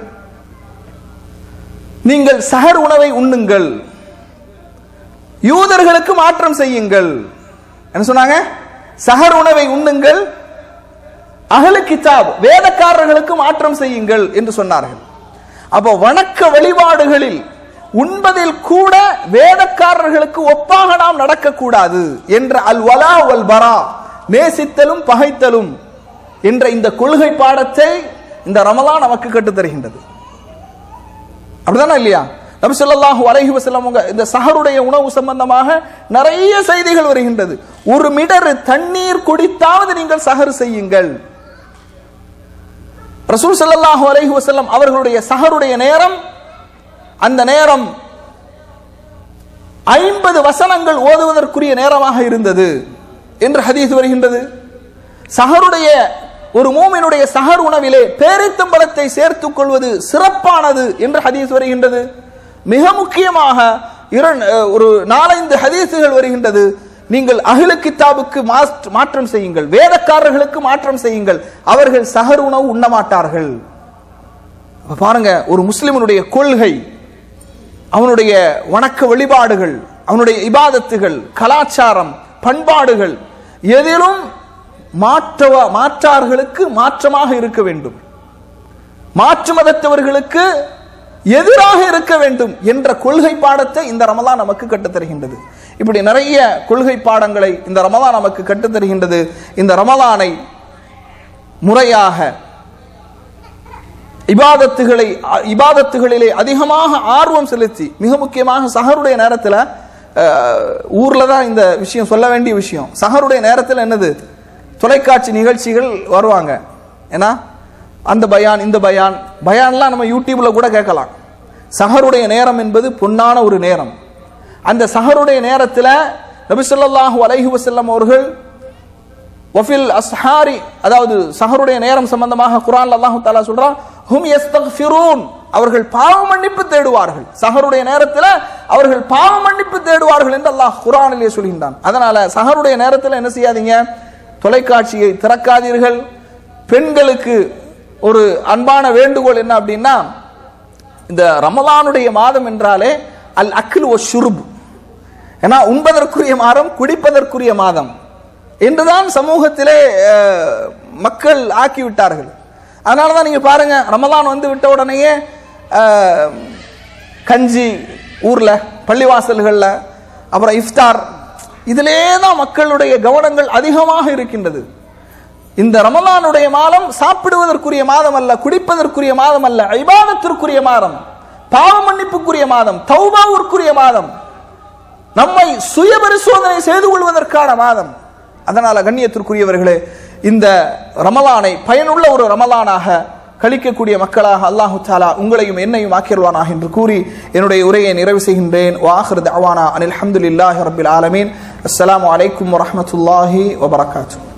நீங்கள் சஹர் உணவை உண்ணுங்கள், யூதர்களுக்கு மாற்றம் செய்யுங்கள். என்ன சொன்னாங்க? சஹர் உணவை உண்ணுங்கள், அஹ்லு கிதாப் வேதக்காரர்களுக்கு மாற்றம் செய்யுங்கள் என்று சொன்னார்கள். அப்போ வணக்க வழிபாடுகளில் உண்பதில் கூட வேதக்காரர்களுக்கு ஒப்பாக நாம் நடக்கக்கூடாது என்ற அல் வலா வல் பரா, நேசித்தலும் பகைத்தலும் என்ற இந்த கொள்கை பாடத்தை இந்த ரமலான் நமக்கு கற்றுத் தருகின்றது. அப்படிதானே இல்லையா? நபி ஸல்லல்லாஹு அலைஹி வஸல்லம் இந்த சஹருடைய உணவு சம்பந்தமாக நிறைய செய்திகள் வருகின்றது. ஒரு மிடர் தண்ணீர் குடித்தாவது நீங்கள் சஹர் செய்யுங்கள். ரசூல் ஸல்லல்லாஹு அலைஹி வஸல்லம் அவர்களுடைய சஹருடைய நேரம், அந்த நேரம் ஐம்பது வசனங்கள் ஓதுவதற்குரிய நேரமாக இருந்தது என்று ஹதீஸ் வருகின்றது. சஹருடைய ஒரு மூமினுடைய சஹர் உணவிலே பேரித்தம்பழத்தை சேர்த்துக் கொள்வது சிறப்பானது என்று ஹதீஸ் வருகின்றது. மிக முக்கியமாக ஒரு நாலைந்து ஹதீசுகள் வருகின்றது, நீங்கள் அஹ்லு கிதாபுக்கு மாற்றம் செய்யுங்கள், வேதக்காரர்களுக்கு மாற்றம் செய்யுங்கள், அவர்கள் சஹர் உணவு உண்ண மாட்டார்கள். பாருங்க, ஒரு முஸ்லிமனுடைய கொள்கை, அவனுடைய வணக்க வழிபாடுகள், அவனுடைய இபாதத்துகள், கலாச்சாரம், பண்பாடுகள் எதிலும் மாற்றவ மாற்றார்களுக்கு மாற்றமாக இருக்க வேண்டும், மாற்று மதத்தவர்களுக்கு எதிராக இருக்க வேண்டும் என்ற கொள்கை பாடத்தை இந்த ரமலான் நமக்கு கற்றுத்தருகின்றது. இப்படி நிறைய கொள்கை பாடங்களை இந்த ரமலான் நமக்கு கற்றுத்தருகின்றது. இந்த ரமலானை முறையாக இபாதத்துகளை இபாதத்துகளிலே அதிகமாக ஆர்வம் செலுத்தி, மிக முக்கியமாக சஹருடைய நேரத்தில், ஊர்ல தான் இந்த விஷயம் சொல்ல வேண்டிய விஷயம், சஹருடைய நேரத்தில் என்னது, தொலைக்காட்சி நிகழ்ச்சிகள் வருவாங்க. ஏன்னா அந்த பயான் இந்த பயான் பயான்லாம் நம்ம யூடியூப்ல கூட கேட்கலாம். சஹருடைய நேரம் என்பது பொன்னான ஒரு நேரம். அந்த சஹருடைய நேரத்தில் நபி ஸல்லல்லாஹு அலைஹி வஸல்லம் அவர்கள் வஃபில் அஸ்ஹாரி, அதாவது சஹருடைய நேரம் சம்பந்தமாக குர்ஆன்ல அல்லாஹ் தஆலா சொல்றான், ஹும் யஸ்தக்ஃபிரூன், அவர்கள் பாவ மன்னிப்பு தேடுவார்கள். சஹருடைய நேரத்தில் அவர்கள் பாவ மன்னிப்பு தேடுவார்கள் என்று அல்லாஹ் குர்ஆனிலே சொல்கின்றான். அதனால சஹருடைய நேரத்தில் என்ன செய்யாதீங்க, தொலைக்காட்சியை திறக்காதீர்கள். பெண்களுக்கு ஒரு அன்பான வேண்டுகோள் என்ன அப்படின்னா, இந்த ரமலானுடைய மாதம் என்றாலே அல் அக்ல் வ ஷுர்ப், ஏன்னா உண்பதற்குரிய மாதம், குடிப்பதற்குரிய மாதம் என்றுதான் சமூகத்திலே மக்கள் ஆக்கிவிட்டார்கள். அதனாலதான் நீங்க பாருங்க, ரமலான் வந்து விட்ட உடனேயே கஞ்சி ஊர்ல பள்ளிவாசல்கள்ல, அப்புறம் இஃப்தார், இதிலே தான் மக்களுடைய கவனங்கள் அதிகமாக இருக்கின்றது. இந்த ரமலானுடைய மாதம் சாப்பிடுவதற்குரிய மாதம் அல்ல, குடிப்பதற்குரிய மாதம் அல்ல, இபாதத்திற்குரிய மாதம், பாவ மன்னிப்புக்குரிய மாதம், தௌபாவிற்குரிய மாதம், நம்மை சுய பரிசோதனை செய்து கொள்வதற்கான மாதம். அதனால கண்ணியத்திற்குரியவர்களே, இந்த ரமலானை பயனுள்ள ஒரு ரமலானாக கழிக்கக்கூடிய மக்களாக அல்லாஹு தஆலா உங்களையும் என்னையும் ஆக்கிடுவானாக என்று கூறி என்னுடைய உரையை நிறைவு செய்கின்றேன். வாஹிர் தஅவானா அனில் ஹம்துலில்லாஹி ரப்பில் ஆலமீன். அஸ்ஸலாமு அலைக்கும் வரஹ்மத்துல்லாஹி வபரகாத்துஹு.